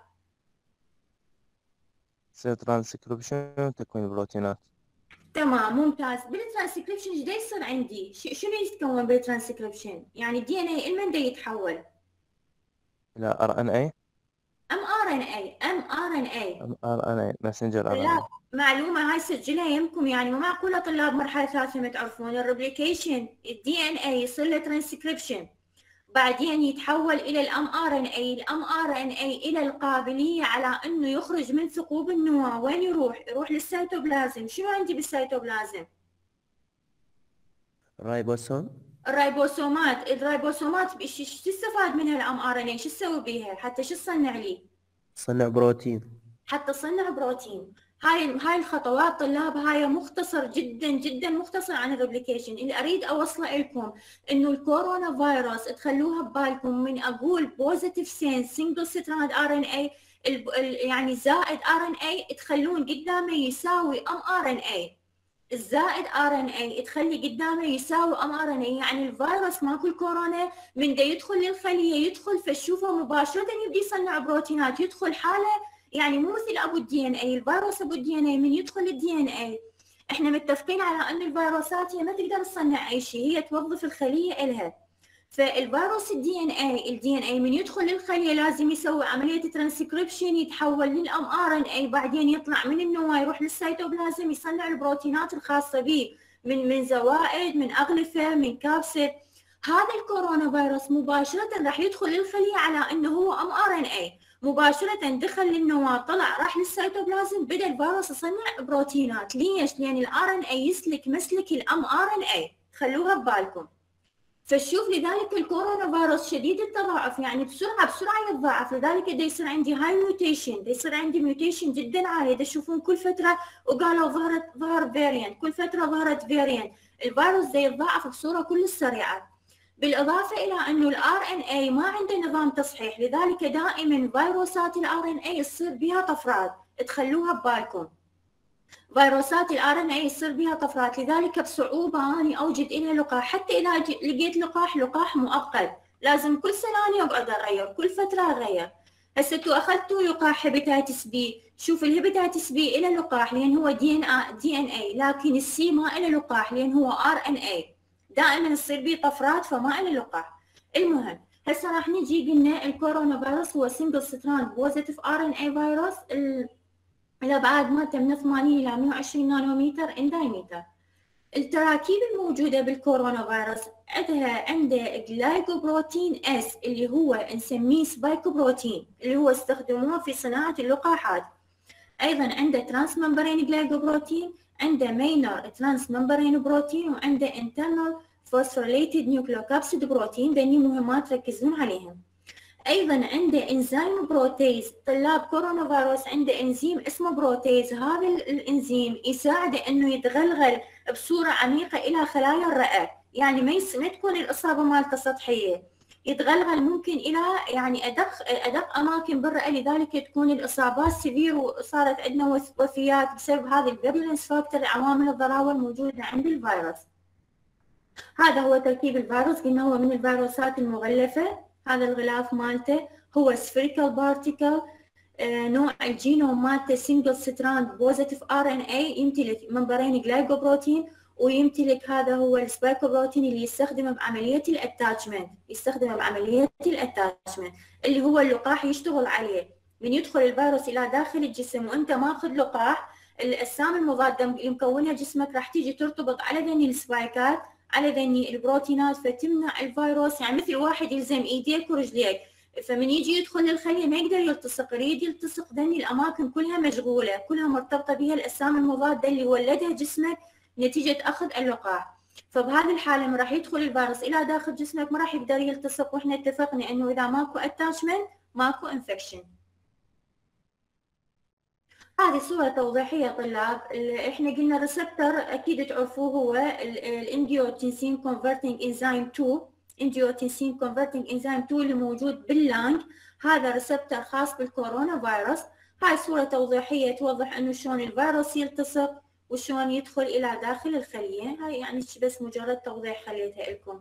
يصير ترانسكريبشن وتكوين البروتينات. تمام ممتاز. بالترانسكريبشن ايش دا يصير عندي؟ شنو يتكون بالترانسكريبشن؟ يعني الدي ان اي لمن دا يتحول؟ إلى ار ان اي؟ ام ار ان اي، ام ار ان اي. ام ار ان اي ماسنجر ار ان اي. طلاب معلومة هاي سجلها يمكم، يعني مو معقولة طلاب مرحلة ثالثة ما تعرفون الريبليكيشن الدي ان اي يصير له ترانسكريبشن بعدين يتحول الى الام ار ان اي، الام ار ان اي الى القابلية على انه يخرج من ثقوب النواة. وين يروح؟ يروح للسيتوبلازم. شنو عندي بالسيتوبلازم؟ الرايبوسوم. الرايبوسومات، الرايبوسومات ايش تستفاد منها الام ار ان اي؟ شو تسوي بيها؟ حتى شو تصنع لي؟ تصنع بروتين. حتى تصنع بروتين. هاي هاي الخطوات طلاب هاي مختصر جدا جدا مختصر عن الريبليكيشن. اللي اريد اوصله لكم انه الكورونا فيروس تخلوها ببالكم من اقول بوزيتيف سين سنجل ستراند ار ان اي يعني زائد ار ان اي تخلون قدامه يساوي ام ار ان اي. الزائد ار ان اي تخلي قدامه يساوي ام ار ان اي، يعني الفيروس ماكو الكورونا من دا يدخل للخليه يدخل فتشوفه مباشره يبدي يصنع بروتينات، يدخل حاله يعني مو مثل ابو الدي ان اي. الفيروس ابو الدي ان اي من يدخل الدي ان اي احنا متفقين على ان الفيروسات هي ما تقدر تصنع اي شيء، هي توظف الخليه الها. فالفيروس الدي ان اي الدي ان اي من يدخل للخليه لازم يسوي عمليه ترانسكريبشن يتحول للام ار ان اي، بعدين يطلع من النواه يروح للسيتوبلازم يصنع البروتينات الخاصه به من من زوائد من اغلفه من كابسل. هذا الكورونا فيروس مباشره راح يدخل للخليه على انه هو ام ار ان اي، مباشره دخل للنواه طلع راح للسيتوبلازم بدا الفيروس يصنع بروتينات. ليش؟ لان الار ان اي يسلك مسلك الام ار ان اي، خلوها ببالكم. فشوف لذلك الكورونا فيروس شديد التضاعف، يعني بسرعه بسرعه يتضاعف، لذلك دا يصير عندي هاي ميوتيشن، دا يصير عندي ميوتيشن جدا عالي. دا تشوفون كل فتره وقالوا ظهرت ظهر فيريانت، كل فتره ظهرت فيريانت. الفيروس دا يتضاعف بصوره كل السريعه. بالاضافه الى انه الار ان اي ما عنده نظام تصحيح، لذلك دائما فيروسات الار ان اي يصير بها طفرات، تخلوها ببالكم. فيروسات الار ان اي يصير بها طفرات، لذلك بصعوبه اني اوجد لها لقاح. حتى اذا لقيت لقاح لقاح مؤقت لازم كل سنه اقعد اغير، كل فتره اغير. هسه انتوا اخذتوا لقاح هيباتيتس بي، شوف الهيباتيتس بي له لقاح لان هو دي ان دي ان اي، لكن السي ما له لقاح لان هو ار ان اي، دائما يصير به طفرات فما له لقاح. المهم هسه راح نجي قلنا الكورونا فيروس هو سنجل ستراند بوزيتيف ار ان اي فيروس، الابعاد مالته من ثمانين الى مئة وعشرين نانومتر ان دايمتر. التراكيب الموجوده بالكورونا فيروس عندها عنده جلايكوبروتين اس اللي هو نسميه سبايك بروتين اللي هو استخدموه في صناعه اللقاحات. ايضا عنده ترانس ممبرين جلايكوبروتين، عنده مينر ترانس ممبرين بروتين، وعنده انترنال فوسفوريليتد نيوكليوكابسيد بروتين. ذني مهمات تركزون عليهم. ايضا عنده انزيم بروتيز. طلاب كورونا فيروس عنده انزيم اسمه بروتيز، هذا الانزيم يساعده انه يتغلغل بصوره عميقه الى خلايا الرئه، يعني ما ما تكون الاصابه مالته سطحيه، يتغلغل ممكن الى يعني ادق ادق اماكن بالرئه، لذلك تكون الاصابات سيفير وصارت عندنا وفيات بسبب هذه الفيرولنس فاكتور، عوامل الضراوه الموجوده عند الفيروس. هذا هو تركيب الفيروس، قلنا هو من الفيروسات المغلفه. هذا الغلاف مالته هو سفيريكال بارتيكل، آه نوع الجينوم مالته سنجل ستراند بوزيتيف ار ان اي، يمتلك ممبرين جلايكوبروتين، ويمتلك هذا هو السبايكوبروتين اللي يستخدمه بعمليه الاتاتشمنت، يستخدمه بعمليه الاتاتشمنت اللي هو اللقاح يشتغل عليه. من يدخل الفيروس الى داخل الجسم وانت ماخذ لقاح الاجسام المضاده اللي مكونها جسمك راح تيجي ترتبط على ذني السبايكات، على ذني البروتينات، فتمنع الفيروس. يعني مثل واحد يلزم ايديك ورجليك، فمن يجي يدخل الخليه ما يقدر يلتصق، يريد يلتصق ذني الاماكن كلها مشغوله، كلها مرتبطه بها الاجسام المضاده اللي ولدها جسمك نتيجه اخذ اللقاح. فبهذه الحاله من راح يدخل الفيروس الى داخل جسمك ما راح يقدر يلتصق، واحنا اتفقنا انه اذا ماكو اتاتشمنت ماكو انفكشن. هذه صورة توضيحية طلاب. احنا قلنا الريسبتر اكيد تعرفوه هو الانجيوتنسين كونفرتنج انزيم اثنين، انجيوتنسين كونفرتنج انزيم اثنين اللي موجود باللانج، هذا ريسبتر خاص بالكورونا فيروس. هاي صورة توضيحية توضح انه شلون الفيروس يلتصق وشلون يدخل الى داخل الخلية. هاي يعني بس مجرد توضيح خليتها لكم.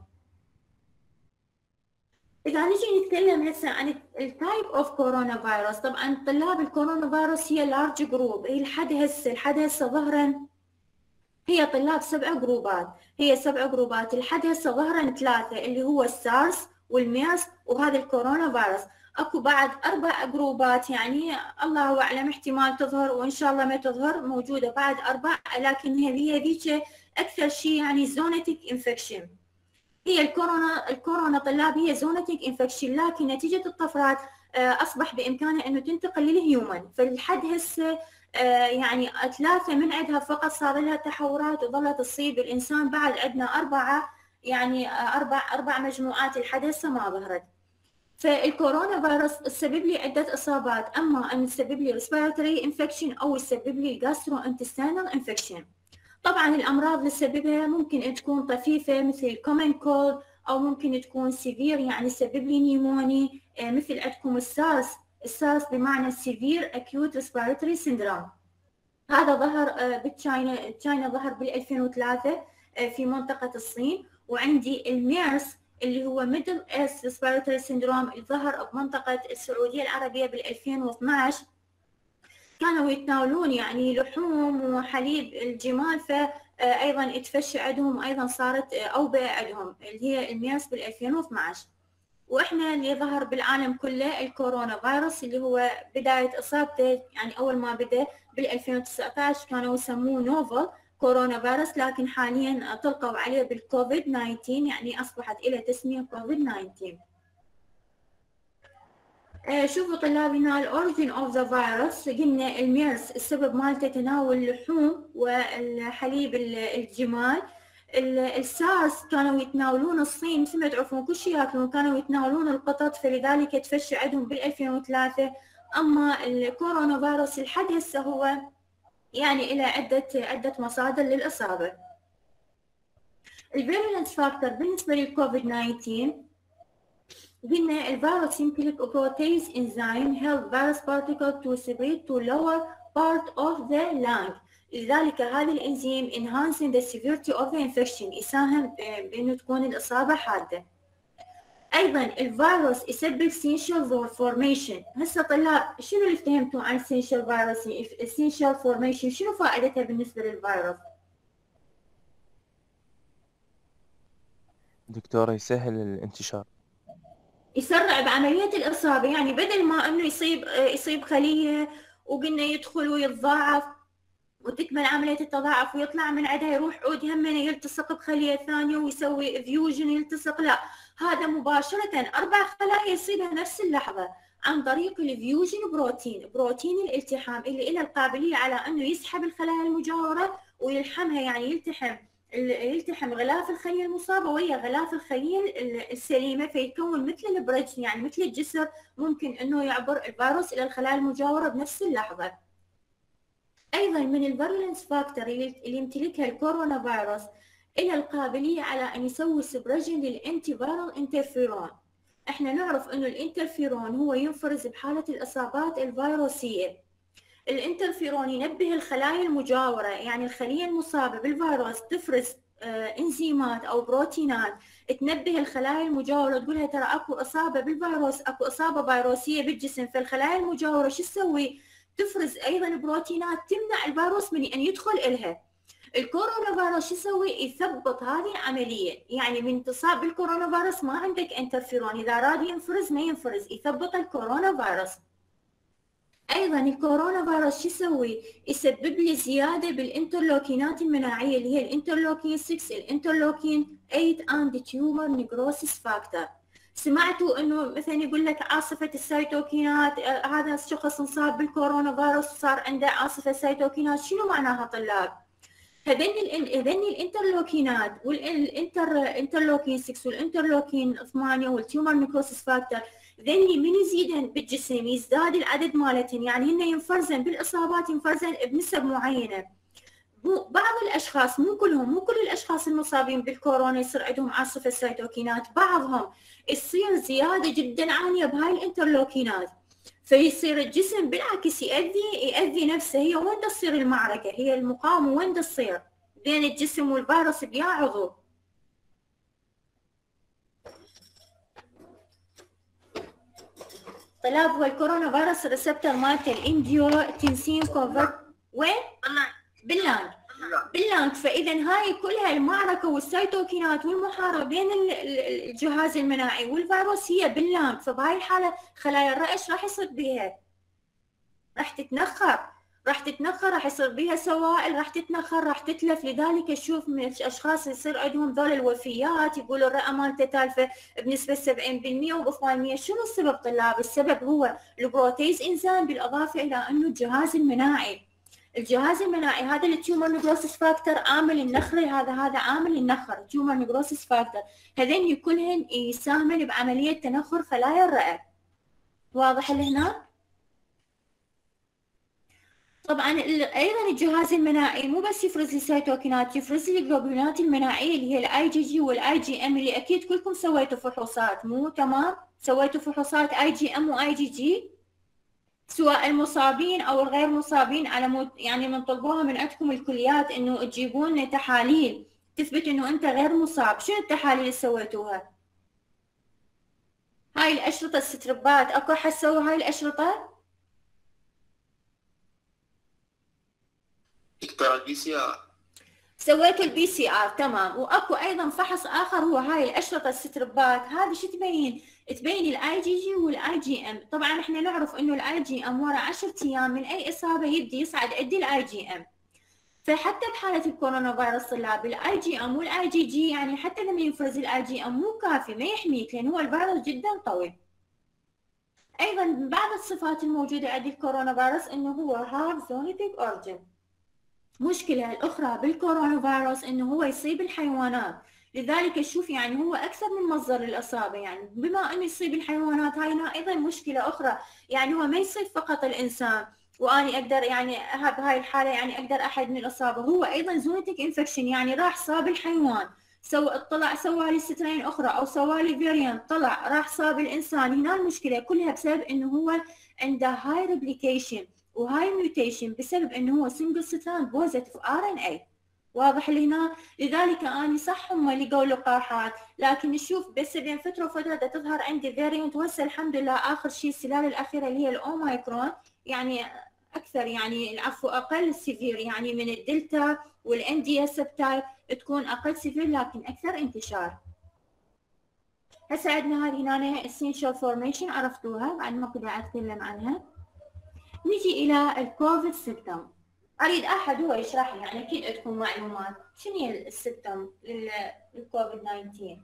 إذا نجي نتكلم هسه عن التايب اوف كورونا فيروس، طبعا طلاب الكورونا فيروس هي لارج جروب، هي لحد هسه لحد هسه ظهرا هي طلاب سبع جروبات، هي سبع جروبات لحد هسه ظهرا ثلاثة اللي هو السارس والميرس وهذا الكورونا فيروس. اكو بعد اربع جروبات يعني الله اعلم احتمال تظهر وان شاء الله ما تظهر، موجودة بعد اربع، لكن هي ذيك اكثر شيء يعني زونتيك انفكشن. هي الكورونا الكورونا طلاب هي زونتيك انفكشن، لكن نتيجه الطفرات اصبح بامكانها انه تنتقل للهيومن. فلحد هسه يعني ثلاثه من عندها فقط صار لها تحورات وظلت تصيب الانسان، بعد عندنا اربعه يعني اربع اربع مجموعات لحد هسه ما ظهرت. فالكورونا فيروس تسبب لي عده اصابات، اما ان تسبب لي ريسبيراتوري انفكشن او تسبب لي جاسترو انتستينال انفكشن. طبعا الامراض اللي تسببها ممكن تكون طفيفه مثل الكومن كولد، او ممكن تكون سيفير يعني تسبب لي نيموني مثل عندكم السارس، السارس بمعنى سيفير اكيوت ريسبيراتوري سيندروم. هذا ظهر بالتشاينا، تشاينا ظهر بال ألفين وثلاثة في منطقه الصين. وعندي الميرس اللي هو ميدل ايست ريسبيراتوري سيندروم اللي ظهر بمنطقه السعوديه العربيه بال ألفين واثنعش. كانوا يتناولون يعني لحوم وحليب الجمال، فايضا تفشى عندهم، ايضا صارت اوبئه عندهم اللي هي الميرس بال ألفين واثنعش. واحنا اللي ظهر بالعالم كله الكورونا فيروس اللي هو بدايه اصابته يعني اول ما بدا بال ألفين وتسعطعش كانوا يسموه نوفل كورونا فيروس، لكن حاليا طلقوا عليه بالكوفيد تسعة عشر يعني اصبحت له تسميه كوفيد تسعة عشر. شوفوا طلاب هنا الاوريجين اوف ذا فيروس، قلنا الميرس السبب مالته تناول اللحوم والحليب الجمال. السارس كانوا يتناولون الصين مثل ما تعرفون كل شيء ياكلون، كانوا يتناولون القطط فلذلك تفشى عندهم بال ألفين وثلاثة. اما الكورونا فيروس لحد هسه هو يعني الى عده عده مصادر للاصابه. الفيرولنس فاكتور بالنسبه للكوفيد تسعة عشر قلنا الفيروس يمتلك بروتيز انزيم help virus particle to separate to lower part of the lung، لذلك هذا الانزيم enhancing the severity of the infection، يساهم بانه تكون الاصابه حاده. ايضا الفيروس يسبب essential formation. هسه طلاب شنو اللي فهمتوا عن essential virus essential formation؟ شنو فائدتها بالنسبه للفيروس؟ دكتورة يسهل الانتشار، يسرع بعملية الإصابة، يعني بدل ما إنه يصيب يصيب خلية وقلنا يدخل ويتضاعف وتكمل عملية التضاعف ويطلع من عندها يروح عود همنا يلتصق بخلية ثانية ويسوي فيوجن يلتصق، لا هذا مباشرة أربع خلايا يصيبها نفس اللحظة عن طريق الفيوجن بروتين، بروتين الالتحام اللي له القابلية على إنه يسحب الخلايا المجاورة ويلحمها، يعني يلتحم يلتحم غلاف الخلية المصابة ويا غلاف الخلية السليمة فيكون مثل البريدج يعني مثل الجسر، ممكن انه يعبر الفيروس الى الخلايا المجاورة بنفس اللحظة. ايضا من الفيرولنس فاكتور اللي يمتلكها الكورونا فيروس الى القابلية على ان يسوي سبريجن للانتي فيرال انترفيرون. احنا نعرف انه الانترفيرون هو ينفرز بحالة الاصابات الفيروسية. الانترفيرون ينبه الخلايا المجاورة، يعني الخلية المصابة بالفيروس تفرز آه انزيمات او بروتينات تنبه الخلايا المجاورة تقولها ترى اكو اصابة بالفيروس، اكو اصابة فيروسية بالجسم. فالخلايا المجاورة شو تسوي؟ تفرز ايضا بروتينات تمنع الفيروس من ان يدخل الها. الكورونا فيروس شو يسوي؟ يثبط هذه العملية، يعني من تصاب بالكورونا فيروس ما عندك انترفيرون، اذا راد ينفرز ما ينفرز، يثبط الكورونا فيروس. ايضا الكورونا فيروس شو يسوي؟ يسبب لي زياده بالانترلوكينات المناعيه اللي هي الانترلوكين ستة، الانترلوكين ثمانية اند تيومر نيكروسيس فاكتور. سمعتوا انه مثلا يقول لك عاصفه السيتوكينات، آه هذا الشخص انصاب بالكورونا فيروس صار عنده عاصفه سيتوكينات، شنو معناها طلاب؟ هذني هذني الانترلوكينات والانتر انترلوكين ستة والانترلوكين ثمانية والتيومر نيكروسيس فاكتور، ذني من يزيدن بالجسم يزداد العدد مالتهن، يعني هن ينفرزن بالاصابات ينفرزن بنسب معينه. بعض الاشخاص مو كلهم، مو كل الاشخاص المصابين بالكورونا يصير عندهم عاصفه سيتوكينات، بعضهم يصير زياده جدا عاليه بهاي الانترلوكينات، فيصير الجسم بالعكس يأذي يأذي نفسه. هي وين تصير المعركه؟ هي المقاومه وين تصير؟ بين الجسم والفيروس بيا عضو. طلاب هو الكورونا فيروس الريسبتور مالته الانديو تنسين كونفرت وين؟ باللانج. باللانج. فاذا هاي كلها المعركه والسيتوكينات والمحاربه بين الجهاز المناعي والفيروس هي باللانج، فبهاي الحاله خلايا الرأس راح يصير بيها، راح تتنخر راح تتنخر راح يصير بيها سوائل، راح تتنخر راح تتلف. لذلك نشوف من الاشخاص يصير عندهم ذول الوفيات، يقولوا الرئه مالته تالفه بنسبه سبعين بالمئة وبثمانمئة. شنو السبب طلاب؟ السبب هو البروتيز انزيم، بالاضافه الى انه الجهاز المناعي الجهاز المناعي هذا التيومر نيكروسيس فاكتور عامل النخري، هذا هذا عامل النخر تيومر نيكروسيس فاكتور، هذين كلهن يساهمن بعمليه تنخر خلايا الرئه. واضح لهنا؟ طبعا ايضا الجهاز المناعي مو بس يفرز لي سيتوكينات، يفرز لي الجلوبولينات المناعيه اللي هي الاي جي جي والاي جي ام، اللي اكيد كلكم سويتوا فحوصات، مو تمام؟ سويتوا فحوصات اي جي ام واي جي جي، سواء المصابين او الغير مصابين، على مود يعني بنطلبوها من عندكم الكليات انه تجيبون لنا تحاليل تثبت انه انت غير مصاب. شنو التحاليل اللي سويتوها؟ هاي الاشرطه الستربات، اكو احد سوى هاي الاشرطه؟ دكتور البي سي ار سويتوا البي سي ار، تمام. واكو ايضا فحص اخر هو هاي الاشرطه الستربات، هذه شو تبين؟ تبين الاي جي جي والاي جي ام. طبعا احنا نعرف انه الاي جي ام ورا عشرة ايام من اي اصابه يبدي يصعد عندي الاي جي ام، فحتى بحاله الكورونا فيروس طلاب الاي جي ام والاي جي جي يعني حتى لما ينفرز الاي جي ام مو كافي، ما يحميك، لان هو الفيروس جدا قوي. ايضا من بعض الصفات الموجوده عند الكورونا فيروس انه هو هاف زونيتك اورجن. مشكلة الأخرى بالكورونا فيروس إنه هو يصيب الحيوانات، لذلك شوف يعني هو أكثر من مصدر للإصابة، يعني بما إنه يصيب الحيوانات هاي أيضا مشكلة أخرى، يعني هو ما يصيب فقط الإنسان وأني أقدر يعني بهاي الحالة يعني أقدر أحد من الإصابة، هو أيضا زونيتك انفكشن، يعني راح صاب الحيوان سوى طلع سوالي سترين أخرى أو سوالي فيريانت طلع راح صاب الإنسان. هنا المشكلة كلها بسبب إنه هو عنده هاي ريبليكيشن وهاي ميوتيشن بسبب انه هو سنجل ستراند بوزيتيف ار ان اي. واضح لي هنا؟ لذلك اني صح هم لقوا لقاحات، لكن نشوف بس بين فتره وفتره تظهر عندي فيريانت، وهسه الحمد لله اخر شيء السلاله الاخيره اللي هي الاوميكرون، يعني اكثر يعني العفو اقل سيفير، يعني من الدلتا والان دي اس تايب تكون اقل سيفير لكن اكثر انتشار. هسه عندنا هذه هنا essential formation عرفتوها، بعد ما كنت اتكلم عنها. نجي إلى الكوفيد سيبتم. أريد أحد هو يشرح لي، يعني أكيد عندكم معلومات، شنو هي السيبتم للكوفيد تسعة عشر؟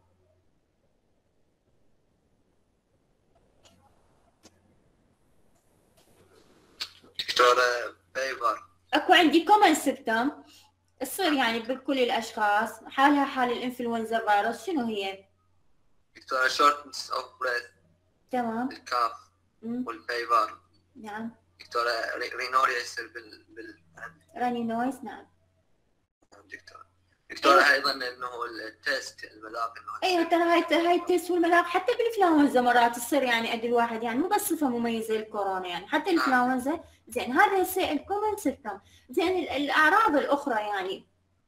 دكتورة فيفر. أكو عندي كومن سيبتم تصير يعني بكل الأشخاص، حالها حال الإنفلونزا فيروس، شنو هي؟ دكتورة شورتنس أوف بريث. تمام. الكاف والفيفر. نعم. دكتورة رينوريا يصير بال بال راني نويز. نعم دكتورة. دكتورة ايضا انه التيست الملاق انه ايوه ترى هاي هاي التيست والملاق حتى بالانفلونزا مرات تصير يعني عند الواحد، يعني مو بس صفه مميزه للكورونا، يعني حتى الانفلونزا. زين هذا هسه الكومن سيمبتوم. زين الاعراض الاخرى يعني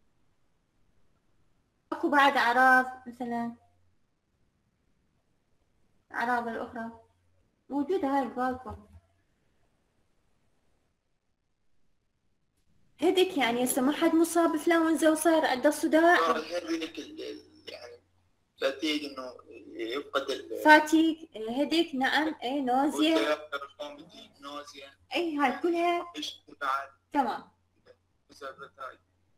اكو بعد اعراض مثلا الاعراض الاخرى موجوده هاي ببالكم. هدك يعني هسه ما حد مصاب بانفلونزا وصار عنده صداع هذيك يعني فتيج انه يفقد ال فاتيج، هيديك، نعم، اي نوزيا، والتيارة، نوزيا، اي هاي كلها ايش بعد تمام بسبب هاي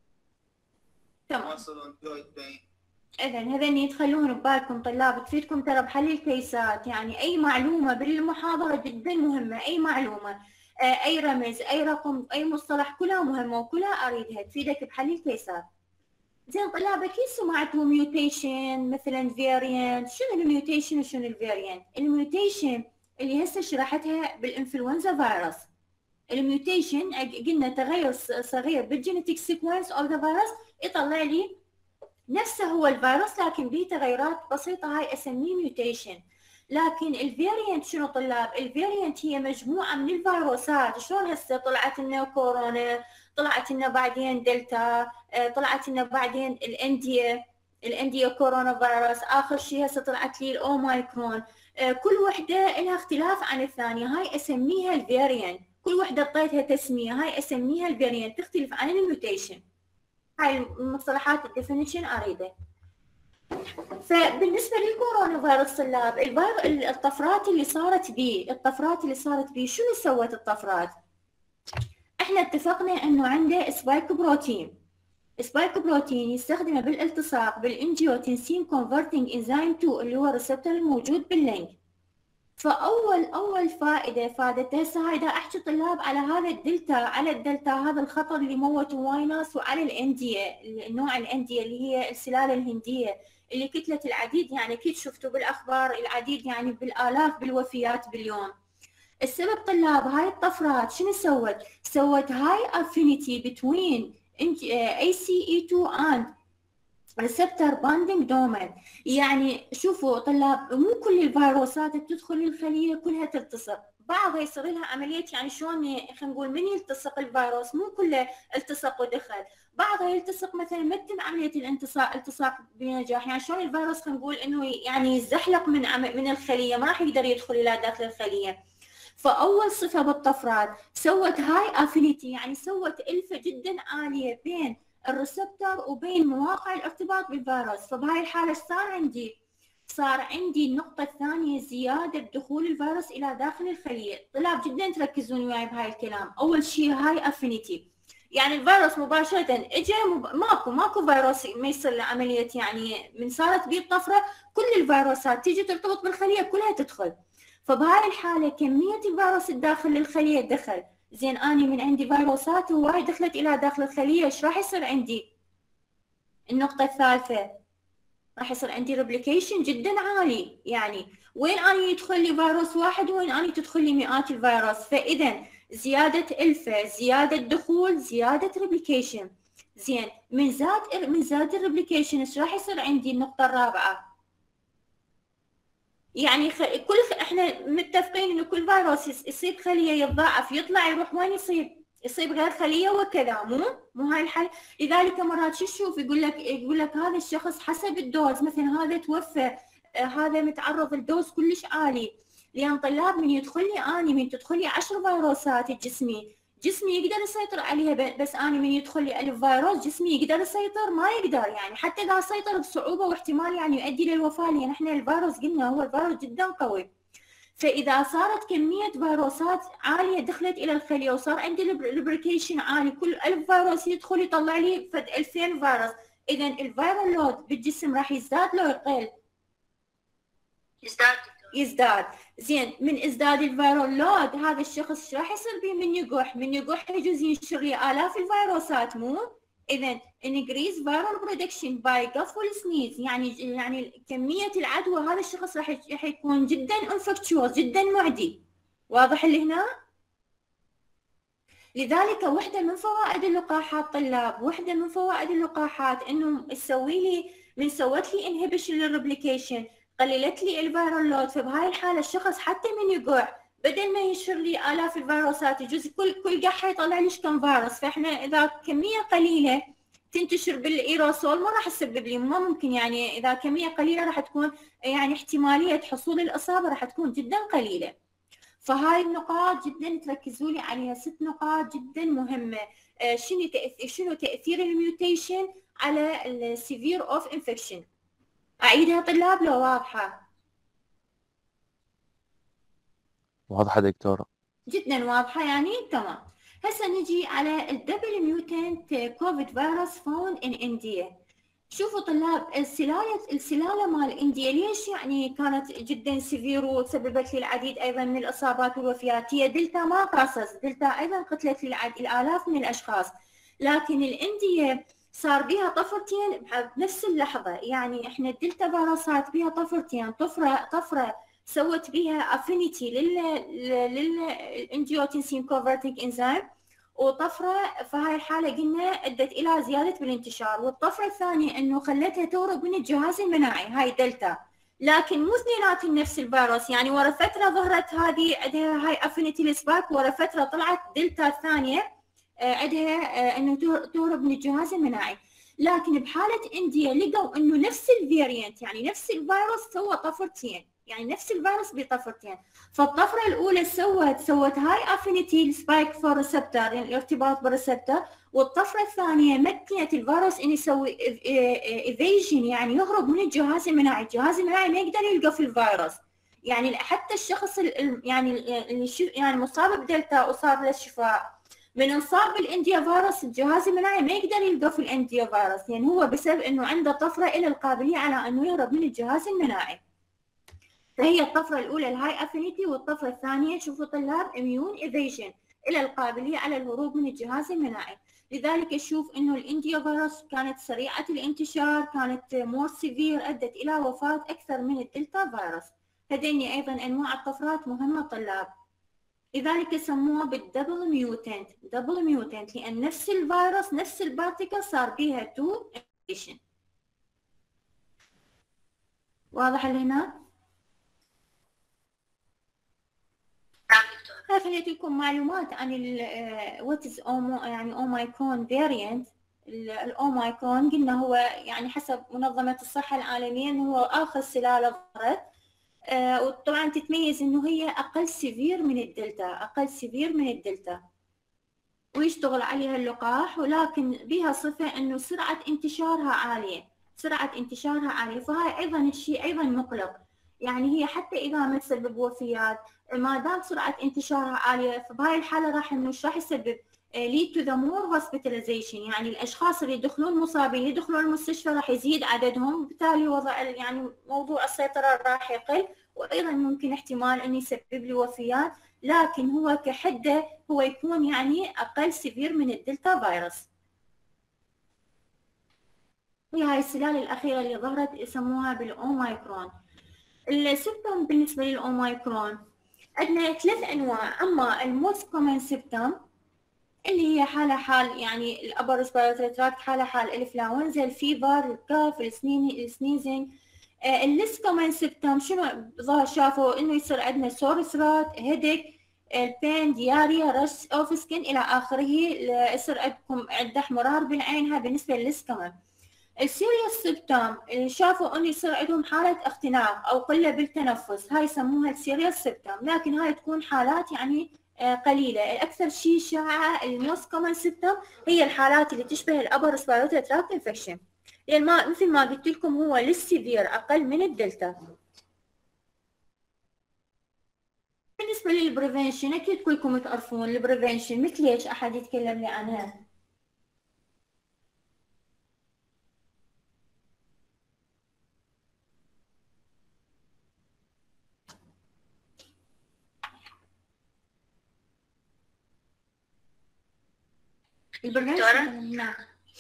تمام. واصل جوينت بين. اذا هذني تخلون ببالكم طلاب، تفيدكم ترى بحل الكيسات. يعني اي معلومه بالمحاضره جدا مهمه، اي معلومه، اي رمز، اي رقم، اي مصطلح، كلها مهمه وكلها اريدها تفيدك بحل الكيسات. زين طلاب، اكيد سمعتوا ميوتيشن مثلا فيريانت. شنو الميوتيشن وشنو الفيريانت؟ الميوتيشن اللي هسه شرحتها بالانفلونزا فيروس. الميوتيشن قلنا تغير صغير بالجينيتيك سيكونس اوف ذا فيروس يطلع لي نفسه هو الفيروس لكن به تغيرات بسيطه، هاي اسميه ميوتيشن. لكن الفيريانت شنو طلاب؟ الفيريانت هي مجموعه من الفيروسات. شلون هسه طلعت لنا كورونا، طلعت لنا بعدين دلتا، طلعت لنا بعدين الانديا الانديا كورونا فيروس، اخر شيء هسه طلعت لي الاومايكرون. كل وحده لها اختلاف عن الثانيه، هاي اسميها الفيريانت. كل وحده اعطيتها تسميه، هاي اسميها الفيريانت، تختلف عن الميوتيشن. هاي المصطلحات الديفينيشن اريده. فبالنسبه للكورونا فيروس طلاب، الطفرات اللي صارت بيه الطفرات اللي صارت بيه شنو سوت الطفرات؟ احنا اتفقنا انه عنده سبايك بروتين. سبايك بروتين يستخدمه بالالتصاق بالانجيوتنسين كونفرتنج انزيم اثنين اللي هو الريسبتور الموجود باللنج. فاول اول فائده فادته هسه هاي دا احكي طلاب على هذا الدلتا، على الدلتا هذا الخطر اللي موت وايد ناس، وعلى الانديه، النوع الانديه اللي هي السلاله الهنديه اللي كتلت العديد، يعني اكيد شفتوا بالاخبار العديد، يعني بالالاف بالوفيات باليوم. السبب طلاب هاي الطفرات شنو سوت؟ سوت هاي افينيتي بتوين اي سي اي اثنين اند ريسبتور باندنج دومين. يعني شوفوا طلاب، مو كل الفيروسات تدخل الخليه كلها تلتصق، بعضها يصير لها عمليه، يعني شلون خلينا نقول من يلتصق الفيروس مو كله التصق ودخل، بعضها يلتصق مثلا ما تتم عمليه الالتصاق التصاق بنجاح. يعني شلون الفيروس خلينا نقول انه يعني يزحلق من من الخليه، ما راح يقدر يدخل الى داخل الخليه. فاول صفه بالطفرات سوت هاي افينيتي، يعني سوت الفه جدا عاليه بين الريسبتور وبين مواقع الارتباط بالفيروس. فبهاي الحاله ايش صار عندي؟ صار عندي النقطة الثانية زيادة بدخول الفيروس إلى داخل الخلية. طلاب جدا تركزون وياي بهاي الكلام. أول شيء هاي افينيتي، يعني الفيروس مباشرة اجى مب... ماكو ماكو فيروس ما يصير له عملية، يعني من صارت بيه الطفرة كل الفيروسات تيجي ترتبط بالخلية كلها تدخل. فبهاي الحالة كمية الفيروس الداخل للخلية دخل. زين اني من عندي فيروسات هواي دخلت الى داخل الخليه، ايش راح يصير عندي؟ النقطه الثالثه راح يصير عندي ريبليكيشن جدا عالي. يعني وين اني يدخل لي فيروس واحد وين اني تدخل لي مئات الفيروس. فاذا زياده الفه، زياده دخول، زياده ريبليكيشن. زين من زاد من زاد الريبليكيشن ايش راح يصير عندي؟ النقطه الرابعه، يعني خ... كل خ... احنا متفقين انه كل فيروس يصيب خليه يتضاعف يطلع يروح وين يصيب؟ يصيب غير خليه وكذا، مو مو هاي الحل. لذلك مرات شو تشوف يقول لك يقول لك هذا الشخص حسب الدوز، مثلا هذا توفى، هذا متعرض لدوز كلش عالي. لان طلاب من يدخل لي اني من تدخل لي عشر فيروسات جسمي، جسمي يقدر يسيطر عليها، بس اني من يدخل لي ألف فيروس جسمي يقدر يسيطر؟ ما يقدر، يعني حتى اذا سيطر بصعوبه واحتمال يعني يؤدي للوفاه، لان احنا الفيروس قلنا هو الفيروس جدا قوي. فاذا صارت كميه فيروسات عاليه دخلت الى الخليه وصار عندي الريبليكيشن عالي، كل ألف فيروس يدخل يطلع لي فد ألفين فيروس، اذا الفيرال لود بالجسم راح يزداد لو يقل؟ يزداد يزداد. زين من ازداد الفيرال لود هذا الشخص ايش راح يصير به؟ من يقح من يقح يجوز ينشر لي الاف الفيروسات، مو؟ اذا increase viral production by cough sneeze، يعني يعني كميه العدوى هذا الشخص راح راح يكون جدا infectious، جدا معدي. واضح اللي هنا؟ لذلك وحده من فوائد اللقاحات طلاب، وحده من فوائد اللقاحات انه تسوي لي من سوت لي انهبيشن للريبليكيشن، قللت لي الفيرال لود. فبهاي الحاله الشخص حتى من يقع بدل ما ينشر لي الاف الفيروسات يجوز كل كل قحه يطلع لي كم فيروس. فاحنا اذا كميه قليله تنتشر بالايروسول ما راح تسبب لي، ما ممكن، يعني اذا كميه قليله راح تكون يعني احتماليه حصول الاصابه راح تكون جدا قليله. فهاي النقاط جدا تركزوا لي عليها، ست نقاط جدا مهمه. آه شنو تاثير شنو تاثير الميوتيشن على السيفير اوف انفكشن. اعيدها طلاب لو واضحه؟ واضحة دكتورة. جدا واضحه يعني. تمام. هسه نجي على الدبل ميوتنت كوفيد فيروس فاوند ان انديا. شوفوا طلاب، السلاله السلاله مال انديا ليش يعني كانت جدا سيفير وسببت لي العديد ايضا من الاصابات والوفيات؟ هي دلتا ما قاصص، دلتا ايضا قتلت لي الالاف من الاشخاص، لكن الانديا صار بها طفرتين بنفس اللحظه. يعني احنا الدلتا فيروسات بها طفرتين، طفره طفره سوت بها افينيتي لل للانجيوتنسين كونفرتنج انزيم، وطفره في هاي الحاله قلنا ادت الى زياده بالانتشار، والطفره الثانيه انه خلتها تهرب من الجهاز المناعي، هاي دلتا. لكن مو اثنيناتهم نفس الفيروس، يعني ورا فتره ظهرت هذه عندها هاي افينيتي السباك، ورا فتره طلعت دلتا الثانيه عندها انه تهرب من الجهاز المناعي. لكن بحاله انديا لقوا انه نفس الفيريانت، يعني نفس الفيروس سوى طفرتين، يعني نفس الفيروس بطفرتين. فالطفره الاولى سوت سوت هاي افينيتي السبايك فور ريسبتور، يعني الارتباط بالريسبتور، والطفره الثانيه مكنت الفيروس انه يسوي ايفيجن، يعني يهرب من الجهاز المناعي، الجهاز المناعي ما يقدر يلقى في الفيروس. يعني حتى الشخص يعني اللي يعني مصاب بدلتا وصار له الشفاء من انصاب بالانديا فيروس، الجهاز المناعي ما يقدر يلقى في الانديا فيروس، يعني هو بسبب انه عنده طفره الى القابليه على انه يهرب من الجهاز المناعي. فهي الطفره الاولى الهاي افينيتي، والطفره الثانيه شوفوا طلاب اميون ايفيجن، الى القابليه على الهروب من الجهاز المناعي. لذلك اشوف انه الانديا فيروس كانت سريعه الانتشار، كانت مور سيفير، ادت الى وفاه اكثر من الدلتا فيروس. هذين ايضا انواع الطفرات مهمه طلاب، لذلك سموها بالدبل ميوتنت، دبل ميوتنت لان نفس الفيروس نفس البارتيكل صار بيها تو انفكشن. واضح اللي هنا؟ هاي خليت لكم معلومات عن ال وات از يعني اوميكرون فاريانت. الاوميكرون قلنا هو يعني حسب منظمه الصحه العالميه انه هو اخر سلاله ظهرت، آه وطبعا تتميز انه هي اقل سيفير من الدلتا، اقل سيفير من الدلتا، ويشتغل عليها اللقاح، ولكن بها صفه انه سرعه انتشارها عاليه، سرعه انتشارها عاليه، فهاي ايضا الشيء ايضا مقلق. يعني هي حتى اذا ما تسبب وفيات، ما دام سرعه انتشارها عاليه، فبهاي الحاله راح انه راح يسبب lead to the more hospitalization، يعني الاشخاص اللي يدخلون مصابين اللي يدخلون المستشفى راح يزيد عددهم، بالتالي وضع يعني موضوع السيطره راح يقل، وايضا ممكن احتمال انه يسبب لي وفيات، لكن هو كحده هو يكون يعني اقل سيفير من الدلتا فيروس. هي هاي السلاله الاخيره اللي ظهرت يسموها بالاوميكرون. السيمبتوم بالنسبه للاوميكرون عندنا ثلاث انواع، اما الموست كومن سيمبتوم اللي هي حاله حال يعني الابر ريسبيراتوري تراكت، حاله حال الانفلونزا، الفيفر، الكاف، السنين السنيزنج. الليس كومن سيمبتوم شنو ظهر؟ شافوا انه يصير عندنا سور ثروت، هيديك، البين، دياريا، رش اوف سكين الى اخره، يصير عندكم عده احمرار بالعين. هاي بالنسبه للليس كومن. السيريوس سيمبتوم اللي شافوا انه يصير عندهم حاله اختناق او قله بالتنفس، هاي يسموها السيريوس سيمبتوم، لكن هاي تكون حالات يعني قليله. الاكثر شيء شائع الموست كومن سيمبتوم هي الحالات اللي تشبه الابر ريسبيراتوري تراكت انفكشن، لان ما مثل ما قلت لكم هو للسيفير اقل من الدلتا. بالنسبه للبريفنشن اكيد كلكم تعرفون البريفنشن، مثل ايش احد يتكلم لي عنها؟ دكتورة نعم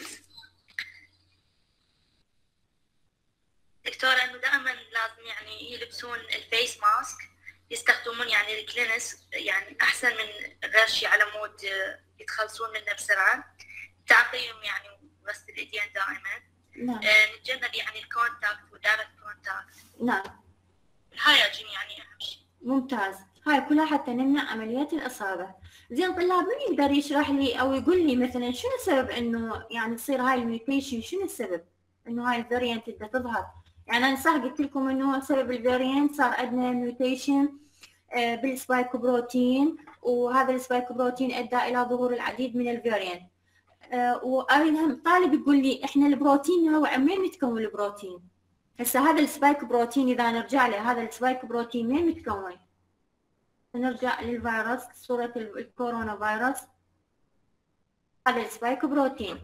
دكتورة انه دائما لازم يعني يلبسون الفيس ماسك، يستخدمون يعني الكلينس، يعني احسن من رش على مود يتخلصون منه بسرعة، تعقيم يعني غسل الايدين دائما. نعم آه نتجنب يعني الكونتاكت ودايركت كونتاكت. نعم الهايجين يعني اهم شيء. ممتاز، هاي كلها حتى نمنع عمليات الإصابة. زين طلاب، من يقدر يشرح لي أو يقول لي مثلا شنو السبب إنه يعني تصير هاي الميوتيشن؟ شنو السبب إنه هاي الفاريانت بدها تظهر؟ يعني أنا صح قلت لكم إنه سبب الفاريانت صار عندنا ميوتيشن بالسبايك بروتين، وهذا السبايك بروتين أدى إلى ظهور العديد من الفاريانت. وأيضا طالب يقول لي إحنا البروتين هو من يتكون البروتين؟ هسه هذا السبايك بروتين اذا نرجع له، هذا السبايك بروتين من متكون؟ نرجع للفيروس، صورة الكورونا فيروس. هذا السبايك بروتين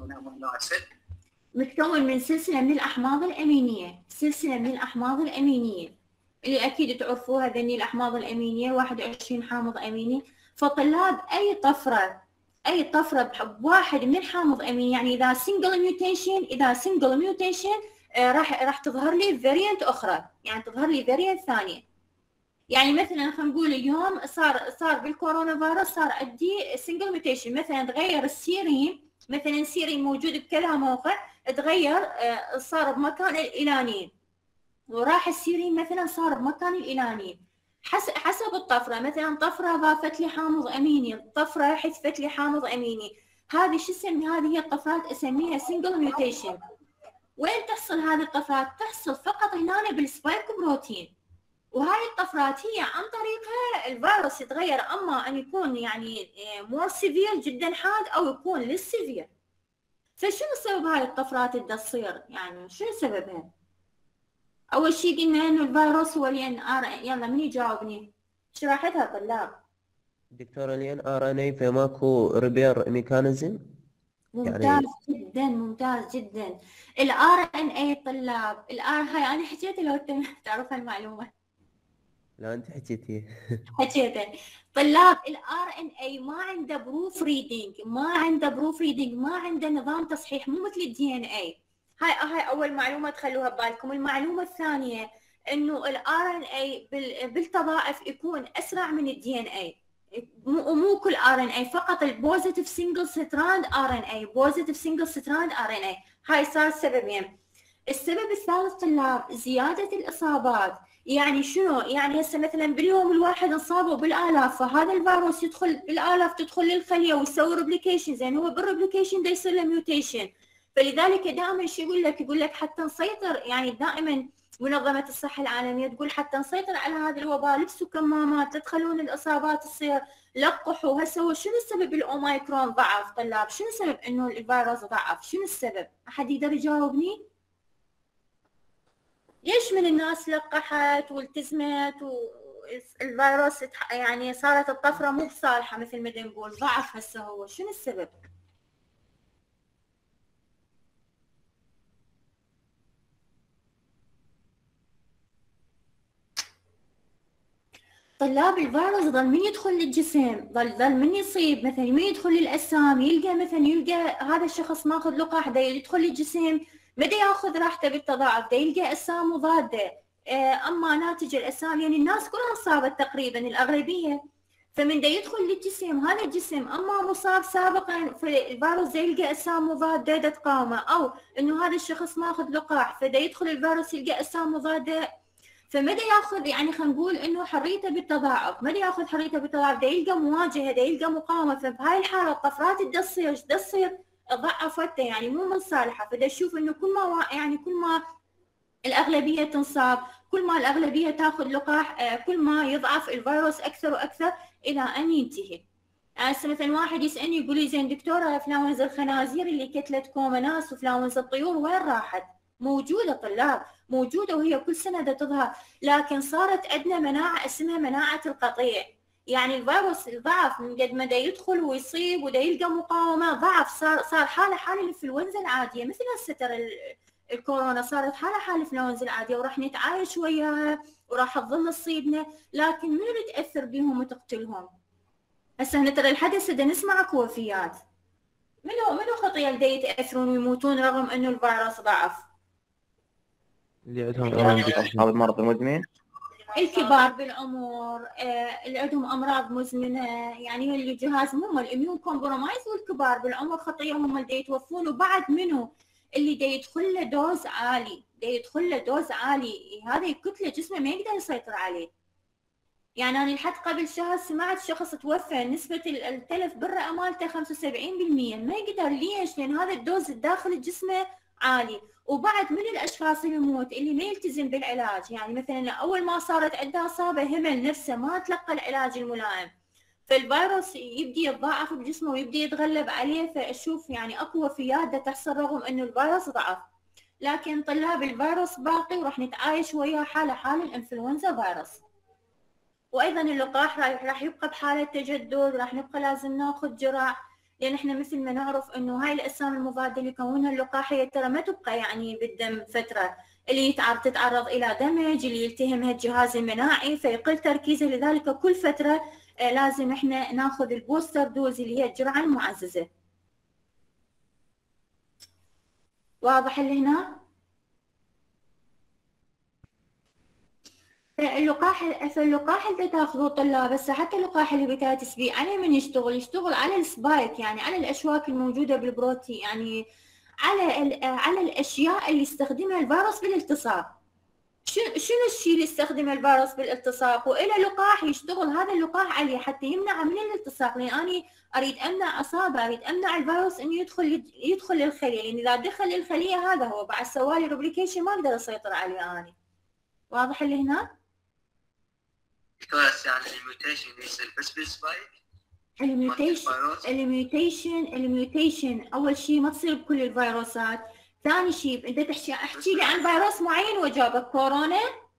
متكون من سلسلة من الأحماض الأمينية، سلسلة من الأحماض الأمينية اللي أكيد تعرفوها ذني الأحماض الأمينية واحد وعشرين حامض أميني. فطلاب أي طفرة أي طفرة بواحد من الحامض أميني، يعني إذا سنجل ميوتيشن إذا سنجل ميوتيشن آه راح راح تظهر لي فاريانت أخرى، يعني تظهر لي فاريانت ثانية. يعني مثلا خلينا نقول اليوم صار صار بالكورونا فيروس صار عندي سنجل ميوتيشن، مثلا تغير السيرين، مثلا السيرين موجود بكذا موقع تغير آه صار بمكان الإيلانين، وراح السيرين مثلا صار بمكان الإيلانين حسب حسب الطفره. مثلا طفره ضافت لي حامض اميني، طفره حذفت لي حامض اميني، هذه شو اسمي؟ هذه هي الطفرات اسميها سنجل ميوتيشن. وين تحصل هذه الطفرات؟ تحصل فقط هنا بالسبايك بروتين. وهاي الطفرات هي عن طريقها الفيروس يتغير، اما ان يكون يعني مور سيفير جدا حاد او يكون للسيفير. فشنو سبب هاي الطفرات اللي تصير؟ يعني شنو سببها؟ أول شيء قلنا إنه الفيروس هو ال إن آر إن إيه. يلا من يجاوبني؟ شرحتها طلاب. دكتورة ال إن آر إن إيه فماكو ريبير ميكانيزم؟ ممتاز يعني جدا ممتاز جدا. ال آر إن إيه طلاب، ال R هاي أنا حكيت لو أنت تعرف هالمعلومة. لا أنت حكيتي. حكيتها. طلاب ال آر إن إيه ما عنده بروف ريدنج، ما عنده بروف ريدنج، ما عنده نظام تصحيح، مو مثل الدي إن إيه. هاي هاي اول معلومه تخلوها ببالكم. المعلومه الثانيه انه الار ان اي بالتضاعف يكون اسرع من الدي ان اي، ومو كل ار ان اي، فقط البوزيتيف سنجل ستراند ار ان اي، بوزيتيف سنجل ستراند ار ان اي. هاي صار سببين. السبب الثالث طلاب زياده الاصابات. يعني شنو؟ يعني هسه مثلا باليوم الواحد انصابوا بالالاف، فهذا الفيروس يدخل بالالاف، تدخل للخليه ويسوي ريبليكيشن، زين هو بالريبليكيشن دا يصير له ميوتيشن. فلذلك دائما شو يقول لك؟ يقول لك حتى نسيطر، يعني دائما منظمه الصحه العالميه تقول حتى نسيطر على هذا الوباء لبسوا كمامات، لا تخلون الاصابات تصير، لقحوا. هسه هو شنو السبب الاوميكرون ضعف طلاب؟ شنو السبب انه الفيروس ضعف؟ شنو السبب؟ احد يقدر يجاوبني؟ ليش من الناس لقحت والتزمت والفيروس يعني صارت الطفره مو بصالحه مثل ما نقول، ضعف هسه هو شنو السبب؟ طلاب الفيروس ظل من يدخل للجسم، ظل ظل من يصيب، مثلا من يدخل للاجسام، يلقى مثلا يلقى هذا الشخص ماخذ لقاح، دا يدخل للجسم ما دا ياخذ راحته بالتضاعف، دا يلقى اجسام مضاده، اما ناتج الاجسام يعني الناس كلها انصابت تقريبا الاغلبيه، فمن دا يدخل للجسم هذا الجسم اما مصاب سابقا فالفيروس دا يلقى اجسام مضاده دا تقاومه، او انه هذا الشخص ماخذ لقاح فدا يدخل الفيروس يلقى اجسام مضاده، فمدى ياخذ يعني خلينا نقول انه حريته بالتضاعف، مدى ياخذ حريته بالتضاعف دا يلقى مواجهه، دا يلقى مقاومه. فبهاي الحاله الطفرات دا تصير دا تصير ضعفته، يعني مو من صالحه، فدا تشوف انه كل ما يعني كل ما الاغلبيه تنصاب، كل ما الاغلبيه تاخذ لقاح، كل ما يضعف الفيروس اكثر واكثر الى ان ينتهي. هسه مثلا واحد يسالني يقول لي زين دكتوره انفلونزا الخنازير اللي كتلت كوما ناس وانفلونزا الطيور وين راحت؟ موجوده طلاب، موجوده وهي كل سنه دا تظهر، لكن صارت عندنا مناعه اسمها مناعه القطيع. يعني الفيروس ضعف من قد ما دا يدخل ويصيب ودا يلقى مقاومه، ضعف، صار صار حاله حاله الانفلونزا العاديه، مثل هسه ترى الكورونا صارت حاله حاله الانفلونزا العاديه، وراح نتعايش وياها وراح تظل تصيبنا، لكن منو اللي تاثر بهم وتقتلهم؟ هسه احنا ترى الحدث دا نسمع اكو وفيات، منو منو خطيه دا يتاثرون ويموتون رغم انه الفيروس ضعف؟ اللي عندهم أصحاب المرض المزمن، الكبار بالعمر، آه، اللي عندهم امراض مزمنه، يعني اللي جهازهم هم الاميون كومبرومايز، والكبار بالعمر خطيرهم هم اللي يتوفون. وبعد منو اللي دا يدخل له دوز عالي، دا يدخل له دوز عالي، هذه كتله جسمه ما يقدر يسيطر عليه. يعني انا لحد قبل شهر سمعت شخص توفى نسبه التلف بالرئه مالته خمسة وسبعين بالمئة، ما يقدر. ليش؟ لان هذا الدوز الداخل جسمه عالي. وبعد من الاشخاص اللي يموت اللي ما يلتزم بالعلاج، يعني مثلا اول ما صارت عنده اصابه همل نفسه ما تلقى العلاج الملائم، فالفيروس يبدي يتضاعف بجسمه ويبدي يتغلب عليه، فاشوف يعني اكو وفيات دا تحصل رغم انه الفيروس ضعف. لكن طلاب الفيروس باقي وراح نتعايش وياه حاله حال الانفلونزا فيروس. وايضا اللقاح راح يبقى بحاله تجدد، راح نبقى لازم ناخذ جرعه، لان احنا مثل ما نعرف انه هاي الاجسام المضاده اللي يكونها اللقاحيه ترى ما تبقى يعني بالدم فتره، اللي تتعرض الى دمج، اللي يلتهمها الجهاز المناعي فيقل تركيزه، لذلك كل فتره لازم احنا ناخذ البوستر دوز اللي هي الجرعه المعززه. واضح اللي هنا؟ اللقاح فاللقاح اللي تاخذوه طلاب هسه، حتى اللقاح الهيباتيتس بي على من يشتغل؟ يشتغل على السبايك، يعني على الاشواك الموجوده بالبروتين، يعني على على الاشياء اللي يستخدمها الفيروس بالالتصاق. شنو الشيء اللي يستخدمه الفيروس بالالتصاق؟ والى لقاح يشتغل هذا اللقاح عليه حتى يمنع من الالتصاق، لان انا اريد امنع اصابه، اريد امنع الفيروس انه يدخل يدخل للخليه، لان اذا دخل للخليه هذا هو بعد سوالي ريبليكيشن ما اقدر اسيطر عليه انا. واضح اللي هنا؟ بس يعني الميوتيشن يصير بس بالسبايك؟ الميوتيشن الميوتيشن الميوتيشن اول شيء ما تصير بكل الفيروسات، ثاني شيء انت تحكي احكي لي عن فيروس معين واجاوبك. كورونا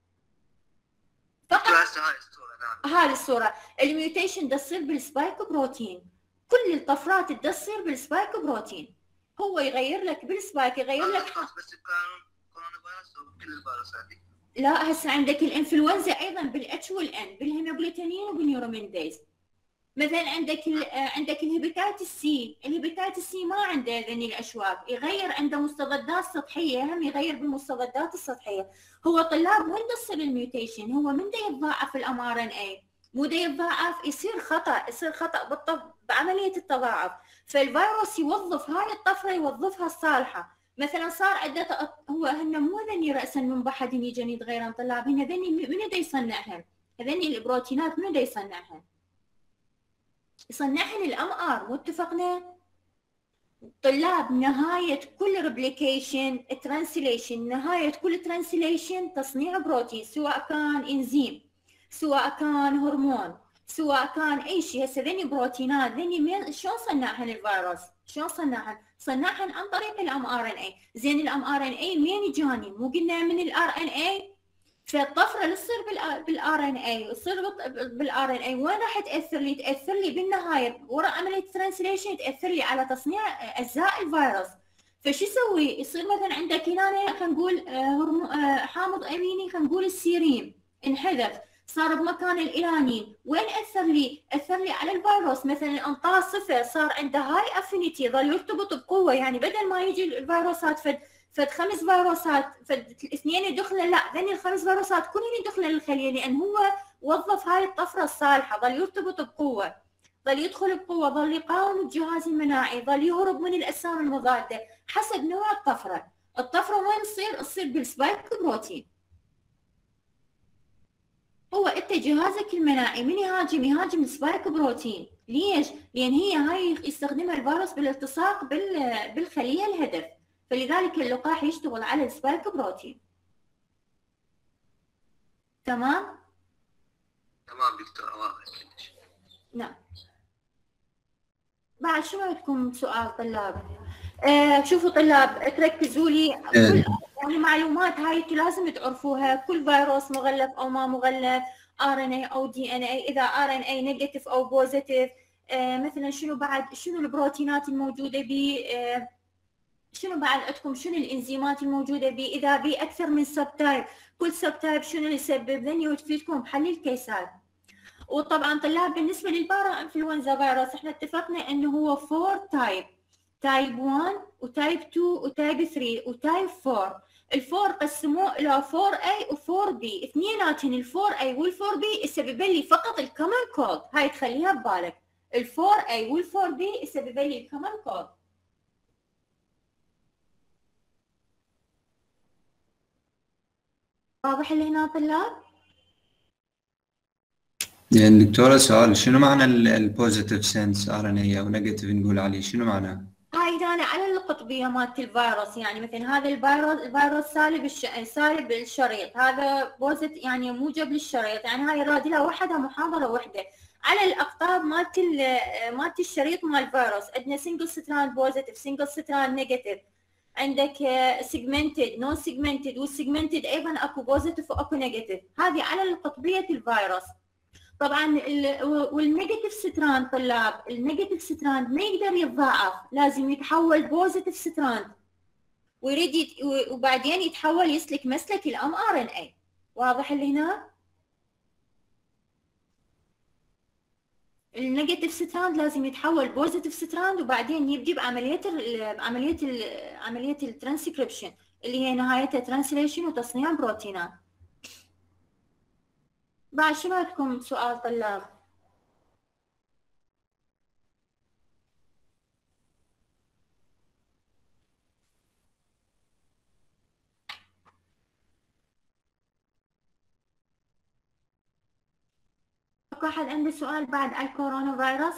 فقط؟ هسه هاي الصوره. نعم هاي الصوره. الميوتيشن تصير بالسبايك بروتين، كل الطفرات تصير بالسبايك بروتين، هو يغير لك بالسبايك، يغير لك بس كورونا فيروس او كل الفيروسات دي؟ لا هسه عندك الانفلونزا ايضا بالاتش والان، بالهيموجلوتينين وبالنيورومينديز. مثلا عندك ال عندك الهيباتيتس سي، الهيباتيتس سي ما عنده ذني الاشواك، يغير عنده مستضدات سطحيه، هم يغير بالمستضدات السطحيه. هو طلاب وين تصير الميوتيشن؟ هو من دا يتضاعف الام ار ان اي، مو دا يتضاعف، يصير خطا، يصير خطا بالطف بعمليه التضاعف، فالفيروس يوظف هاي الطفره يوظفها الصالحه. مثلا صار عنده هو هن مو ذني راسا من بحد يجن يتغيرن طلاب، هن ذني من دا يصنعهن؟ هذني البروتينات من دا يصنعهن؟ يصنعهن الام ار، مو اتفقنا؟ طلاب نهايه كل ريبليكيشن ترانسليشن، نهايه كل ترانسليشن تصنيع بروتين، سواء كان انزيم، سواء كان هرمون، سواء كان اي شيء. هسه ذني بروتينات ذني شلون صنعهن الفيروس؟ شلون صنعهن؟ صنعهن عن طريق الام ار ان اي. زين الام ار ان اي منين اجاني؟ مو قلنا من الار ان اي؟ فالطفره اللي تصير بالار ان اي تصير بالار ان اي وين راح تاثر لي؟ تاثر لي بالنهايه وراء عمليه ترانسليشن، تاثر لي على تصنيع اجزاء الفيروس. فشو يسوي؟ يصير مثلا عندك هنا خلينا نقول حامض اميني، خلينا نقول السيرين انحذف، صار بمكان الالانين، وين اثر لي؟ اثر لي على الفيروس. مثلا الانطاس صفر، صار عنده هاي افينيتي، ظل يرتبط بقوه، يعني بدل ما يجي الفيروسات فد فد خمس فيروسات فد اثنين يدخلن، لا ذني الخمس فيروسات كلهم يدخلن للخليه، لان هو وظف هاي الطفره الصالحه، ظل يرتبط بقوه، ظل يدخل بقوه، ظل يقاوم الجهاز المناعي، ظل يهرب من الاجسام المضاده حسب نوع الطفره. الطفره وين تصير؟ تصير بالسبايك بروتين. هو انت جهازك المناعي من يهاجم؟ يهاجم السبايك بروتين. ليش؟ لان هي هاي يستخدمها الفيروس بالالتصاق بالخليه الهدف، فلذلك اللقاح يشتغل على السبايك بروتين. تمام؟ تمام دكتورة، واضح كلش. نعم. بعد شنو عندكم سؤال طلاب؟ آه شوفوا طلاب تركزوا لي كل يعني معلومات هاي انتم لازم تعرفوها، كل فيروس مغلف او ما مغلف، ار ان اي او دي ان اي، اذا ار ان اي نيجاتيف او بوزيتيف، آه مثلا شنو بعد شنو البروتينات الموجوده به، آه شنو بعد عندكم شنو الانزيمات الموجوده به، اذا به اكثر من سب تايب، كل سب تايب شنو اللي يسبب ذني وتفيدكم بحل الكيسات. وطبعا طلاب بالنسبه للبارا انفلونزا فيروس احنا اتفقنا انه هو فور تايب، تايب واحد وتايب اثنين وتايب ثلاثة وتايب أربعة. الفور قسموه الى فور اي وفور بي، اثنيناتهم الفور اي والفور بي يسبب لي فقط الكومن كولد، هاي تخليها ببالك، الفور اي والفور بي يسبب لي الكومن كولد. واضح اللي هنا طلاب؟ يعني دكتورة سؤال، شنو معنى البوزيتيف سنس ار ان اي او نيجاتيف نقول عليه، شنو معناه؟ هاي انا على القطبيه مالت الفيروس، يعني مثلا هذا الفيروس الفيروس سالب الش... سالب الشريط، هذا بوزيت يعني موجب للشريط، يعني هاي راد لها وحدها محاضره وحده. على الاقطاب مالت مالت الشريط مال الفيروس عندنا سنجل ستراند بوزيتيف، سنجل ستراند نيجاتيف، عندك سيجمنتد نون سيجمنتد، والسيجمنتد ايضا اكو بوزيتيف واكو نيجاتيف، هذه على قطبيه الفيروس. طبعا والنيجاتيف ستراند طلاب، النيجاتيف ستراند ما يقدر يتضاعف، لازم يتحول بوزيتيف ستراند ويريد يت... وبعدين يتحول يسلك مسلك الام ار ان اي. واضح اللي هنا؟ النيجاتيف ستراند لازم يتحول بوزيتيف ستراند وبعدين يبدي بعمليه ال... بعمليه ال... عمليه الترانسكريبشن اللي هي نهايتها ترانسليشن وتصنيع بروتينات. بعد شنو عندكم سؤال طلاب؟ اكو احد عنده سؤال بعد على الكورونا فيروس؟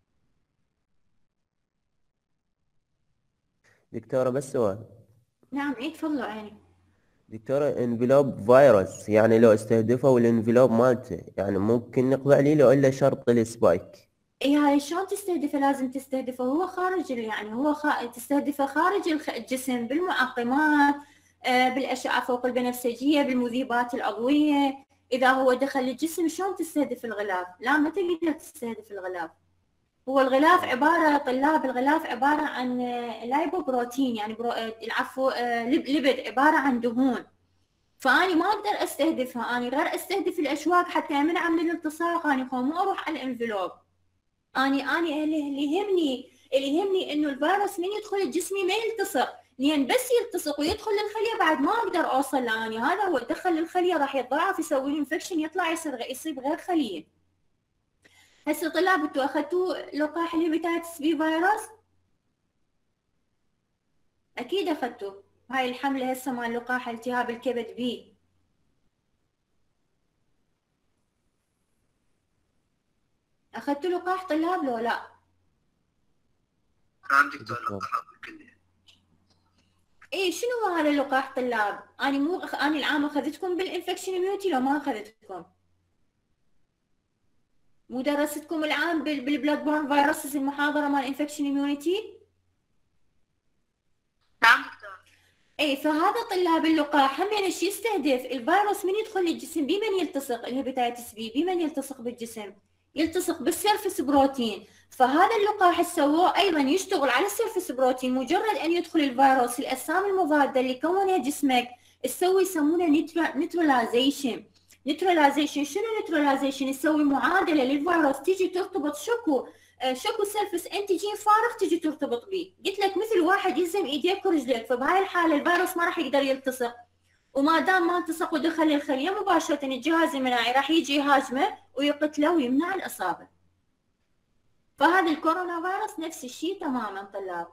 دكتورة بس سؤال. نعم ايه تفضلوا عيني. دكتورة انفلوب فيروس يعني لو استهدفوا الانفلوب مالته يعني ممكن نقضي عليه لو الا شرط السبايك. اي هاي شلون تستهدفه؟ لازم تستهدفه هو خارج يعني هو خ... تستهدفه خارج الجسم بالمعقمات، آه بالاشعه فوق البنفسجيه، بالمذيبات العضويه. اذا هو دخل الجسم شلون تستهدف الغلاف؟ لا ما تقدر تستهدف الغلاف. هو الغلاف عباره طلاب الغلاف عباره عن لايبوبروتين يعني برو... العفو آه لبد عباره عن دهون. فاني ما اقدر استهدفها، اني غير استهدف الاشواك حتى امنع من الالتصاق، اني مو اروح على الانفلوب. اني اني اللي يهمني اللي يهمني انه الفيروس من يدخل جسمي ما يلتصق، لان بس يلتصق ويدخل للخليه بعد ما اقدر اوصل لاني هذا هو دخل للخليه راح يتضاعف يسوي لي انفكشن يطلع يصير يصيب غير خليه. هسه طلاب انتوا اخذتوا لقاح الهيباتيتس بي فيروس؟ اكيد اخذتوا هاي الحمله هسه مال لقاح التهاب الكبد بي. اخذتوا لقاح طلاب لو لا؟ نعم دكتور لقاح بالكلية. اي شنو هذا اللقاح طلاب؟ اني مو اني العام اخذتكم بالانفكشن اميونيتي لو ما اخذتكم؟ مو درستكم العام بالبلاد بورن فيروسز المحاضره مال انفكشن اميونيتي؟ نعم دكتور. اي فهذا طلاب اللقاح هم يعني شو يستهدف؟ الفيروس من يدخل الجسم بمن يلتصق؟ الهيباتيتس بي بمن يلتصق بالجسم؟ يلتصق بالسيرفس بروتين. فهذا اللقاح سووه ايضا يشتغل على السيرفس بروتين، مجرد ان يدخل الفيروس الاجسام المضاده اللي كونها جسمك تسوي يسمونه نيتراليزيشن. نيتراليزيشن شنو نيتراليزيشن؟ يسوي معادله للفيروس تيجي ترتبط شكو شكو سيرفس انتيجين فارغ تيجي ترتبط به. قلت لك مثل واحد يلزم ايديك ورجليك، فبهاي الحاله الفيروس ما راح يقدر يلتصق، وما دام ما التصق ودخل الخليه مباشره الجهاز المناعي راح يجي يهاجمه ويقتله ويمنع الاصابه. فهذا الكورونا فيروس نفس الشيء تماما طلاب.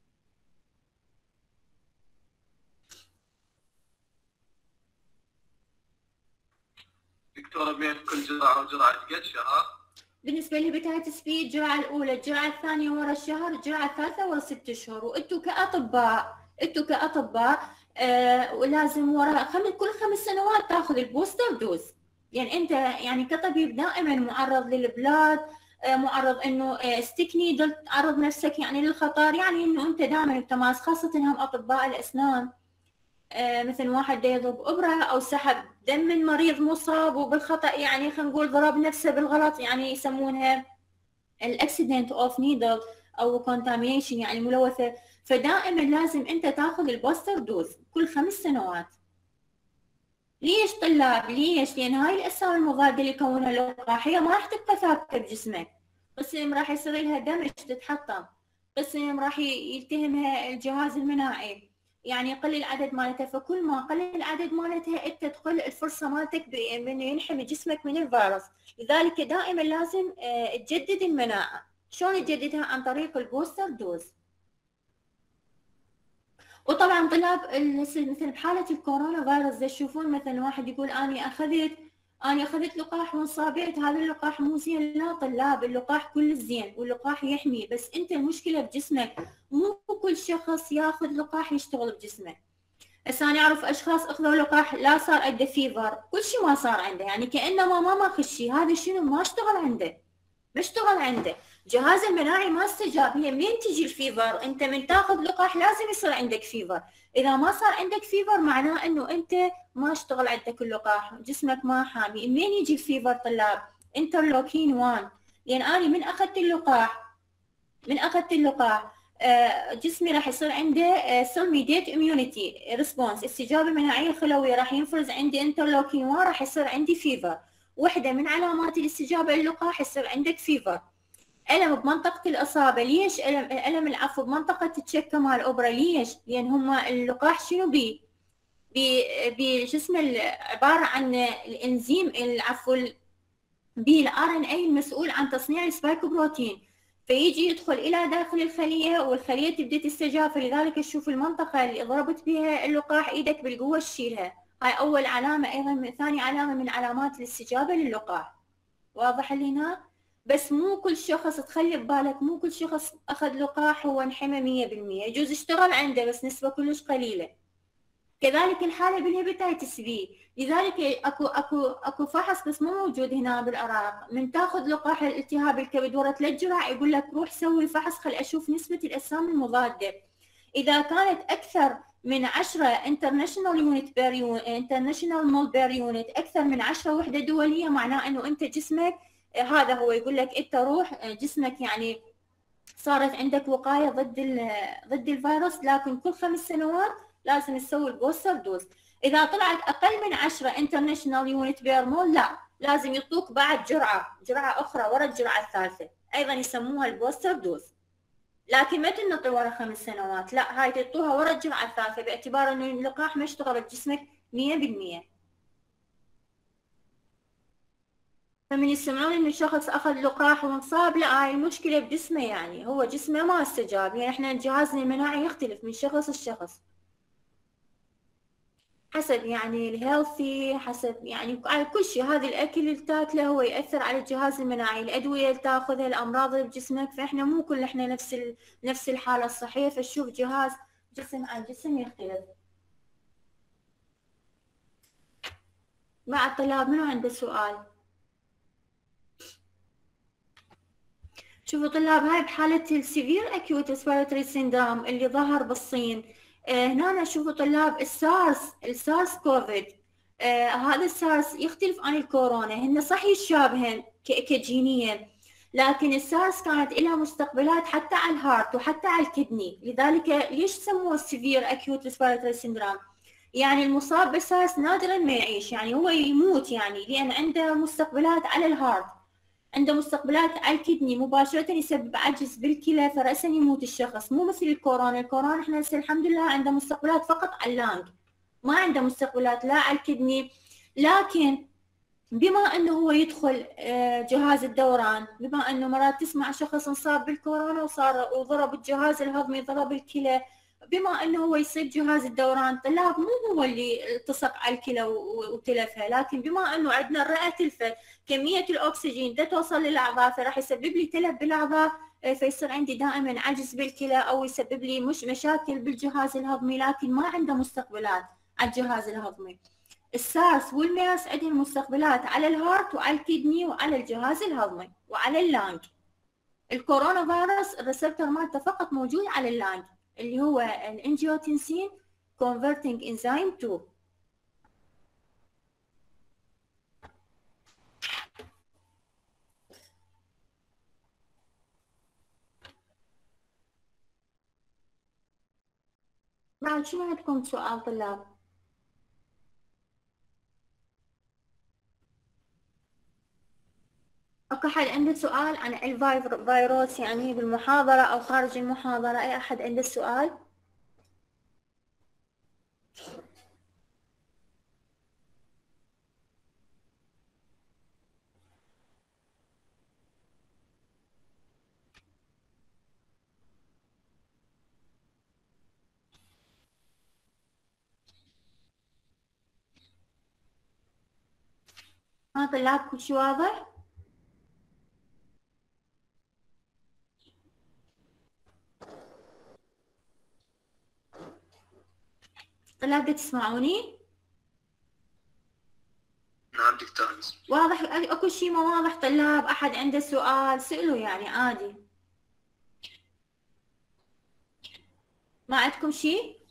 دكتورة بين كل جرعة وجرعة قد شهر؟ بالنسبه لهيباتيتس بي الجرعه الاولى، الجرعه الثانيه ورا الشهر، الجرعه الثالثه ورا ست اشهر. وانتم كاطباء انتم كاطباء آه ولازم ورا خم... كل خمس سنوات تاخذ البوستر دوز. يعني انت يعني كطبيب دائما معرض للبلاد، آه معرض انه آه ستيك نيدل، تعرض نفسك يعني للخطر، يعني انه انت دائما بتماس، خاصه هم اطباء الاسنان. آه مثل واحد يضرب ابره او سحب دم من مريض مصاب وبالخطا، يعني خلينا نقول ضرب نفسه بالغلط، يعني يسمونها الاكسيدنت اوف نيدل او كونتامينيشن يعني ملوثه. فدائما لازم انت تاخذ البوستر دوز كل خمس سنوات. ليش طلاب؟ ليش؟ لان هاي الاجسام المضاده اللي يكونها اللقاح هي ما راح تبقى ثابته بجسمك، قسم راح يصير لها دمج تتحطم، قسم راح يلتهمها الجهاز المناعي، يعني يقل العدد مالتها. فكل ما قل العدد مالتها انت تقل الفرصه مالتك بانه ينحمي جسمك من الفيروس. لذلك دائما لازم تجدد المناعه. شلون تجددها؟ عن طريق البوستر دوز. وطبعا طلاب مثل بحاله الكورونا فيروس تشوفون مثلا واحد يقول اني اخذت اني اخذت لقاح وانصابعت، هذا اللقاح مو زين. لا طلاب، اللقاح كل زين واللقاح يحمي، بس انت المشكله بجسمك. مو كل شخص ياخذ لقاح يشتغل بجسمه. هسه انا اعرف اشخاص اخذوا لقاح لا صار عنده فيفر، كل شيء ما صار عنده، يعني كانما ما ماخذ شيء. هذا شنو؟ ما اشتغل عنده ما اشتغل عنده جهاز المناعي ما استجاب. هي منين تجي الفيفر؟ انت من تاخذ لقاح لازم يصير عندك فيفر. اذا ما صار عندك فيفر معناه انه انت ما اشتغل عندك اللقاح، جسمك ما حامي. منين يجي الفيفر طلاب؟ انترلوكين واحد. لان انا من اخذت اللقاح من اخذت اللقاح جسمي راح يصير عنده سيل ميديت اميونيتي ريسبونس، استجابه مناعيه خلويه، راح ينفرز عندي انترلوكين واحد، راح يصير عندي فيفر. وحده من علامات الاستجابه للقاح يصير عندك فيفر. ألم بمنطقة الإصابة. ليش ألم ألم العفو بمنطقة التشكة مال الأوبرا؟ ليش؟ لأن هم اللقاح شنو بي؟ بي بجسم عبارة عن الإنزيم العفو بالآر إن إيه المسؤول عن تصنيع السبايك بروتين، فيجي يدخل إلى داخل الخلية والخلية تبدأ تستجاب. فلذلك تشوف المنطقة اللي ضربت بها اللقاح إيدك بالقوة تشيلها. هاي أول علامة. أيضا ثاني علامة من علامات الاستجابة للقاح. واضح لنا؟ بس مو كل شخص، تخلي ببالك مو كل شخص اخذ لقاح هو انحمى مية بالمية، يجوز اشتغل عنده بس نسبة كلش قليلة. كذلك الحالة بالهيباتيتس بي، لذلك اكو اكو اكو فحص بس مو موجود هنا بالعراق. من تاخذ لقاح الالتهاب الكبد ورا ثلاث جرعة يقول لك روح سوي فحص خل اشوف نسبة الاجسام المضادة. اذا كانت اكثر من عشرة انترناشونال يونت بير يونت انترناشونال مول بير يونت، اكثر من عشرة وحدة دولية، معناه انه انت جسمك هذا هو يقول لك انت روح جسمك يعني صارت عندك وقايه ضد ضد الفيروس. لكن كل خمس سنوات لازم تسوي البوستر دوز. اذا طلعت اقل من عشرة انترناشونال يونت بير مول، لا لازم يعطوك بعد جرعه جرعه اخرى ورا الجرعه الثالثه، ايضا يسموها البوستر دوز. لكن ما تنطي ورا خمس سنوات، لا هاي تعطوها ورا الجرعه الثالثه، باعتبار انه اللقاح ما اشتغل بجسمك مية بالمية. فمن يسمعون انه شخص اخذ لقاح وانصاب، لا هاي المشكله بجسمه، يعني هو جسمه ما استجاب. يعني احنا جهازنا المناعي يختلف من شخص لشخص حسب يعني الهيلثي، حسب يعني على كل شيء. هذا الاكل اللي تاكله هو ياثر على الجهاز المناعي، الادويه اللي تاخذها، الامراض اللي بجسمك. فاحنا مو كل احنا نفس ال... نفس الحاله الصحيه، فشوف جهاز جسم عن جسم يختلف. بعد طلاب منو عنده سؤال؟ شوفوا طلاب، هاي بحالة السيفير اكيوت ريسبيراتوري سيندروم اللي ظهر بالصين. آه هنا شوفوا طلاب السارس السارس كوفيد. آه هذا السارس يختلف عن الكورونا، هن صح يتشابهن كجينيا، لكن السارس كانت لها مستقبلات حتى على الهارت وحتى على الكدني. لذلك ليش سموه السيفير اكيوت ريسبيراتوري سيندروم؟ يعني المصاب بالسارس نادرا ما يعيش، يعني هو يموت، يعني لان عنده مستقبلات على الهارت، عنده مستقبلات على الكدني، مباشرة يسبب عجز بالكلى، فرأسا يموت الشخص. مو مثل الكورونا، الكورونا احنا هسه الحمد لله عنده مستقبلات فقط على اللانج، ما عنده مستقبلات لا على الكدني. لكن بما انه هو يدخل جهاز الدوران، بما انه مرات تسمع شخص انصاب بالكورونا وصار وضرب الجهاز الهضمي، ضرب الكلى، بما انه هو يصيب جهاز الدوران طلاب مو هو اللي التصق على الكلى وتلفها، لكن بما انه عندنا الرئه تلفت، كميه الاكسجين دا توصل للاعضاء، فراح يسبب لي تلف بالاعضاء، فيصير عندي دائما عجز بالكلى او يسبب لي مش مشاكل بالجهاز الهضمي، لكن ما عنده مستقبلات على الجهاز الهضمي. السارس والميرس عندهم مستقبلات على الهارت وعلى الكدني وعلى الجهاز الهضمي وعلى اللانج. الكورونا فيروس الريسبتور مالته فقط موجود على اللانج، اللي هو الانجيوتنسين converting enzyme اثنين. بعد شنو عندكم سؤال طلاب؟ اكو احد عنده سؤال عن الفيروس يعني بالمحاضرة او خارج المحاضرة؟ اي احد عنده سؤال؟ ها طلاب كل شي واضح؟ طلاب تسمعوني؟ نعم دكتور. واضح؟ اكو شيء ما واضح طلاب؟ احد عنده سؤال سألوا يعني عادي. ما عندكم شيء؟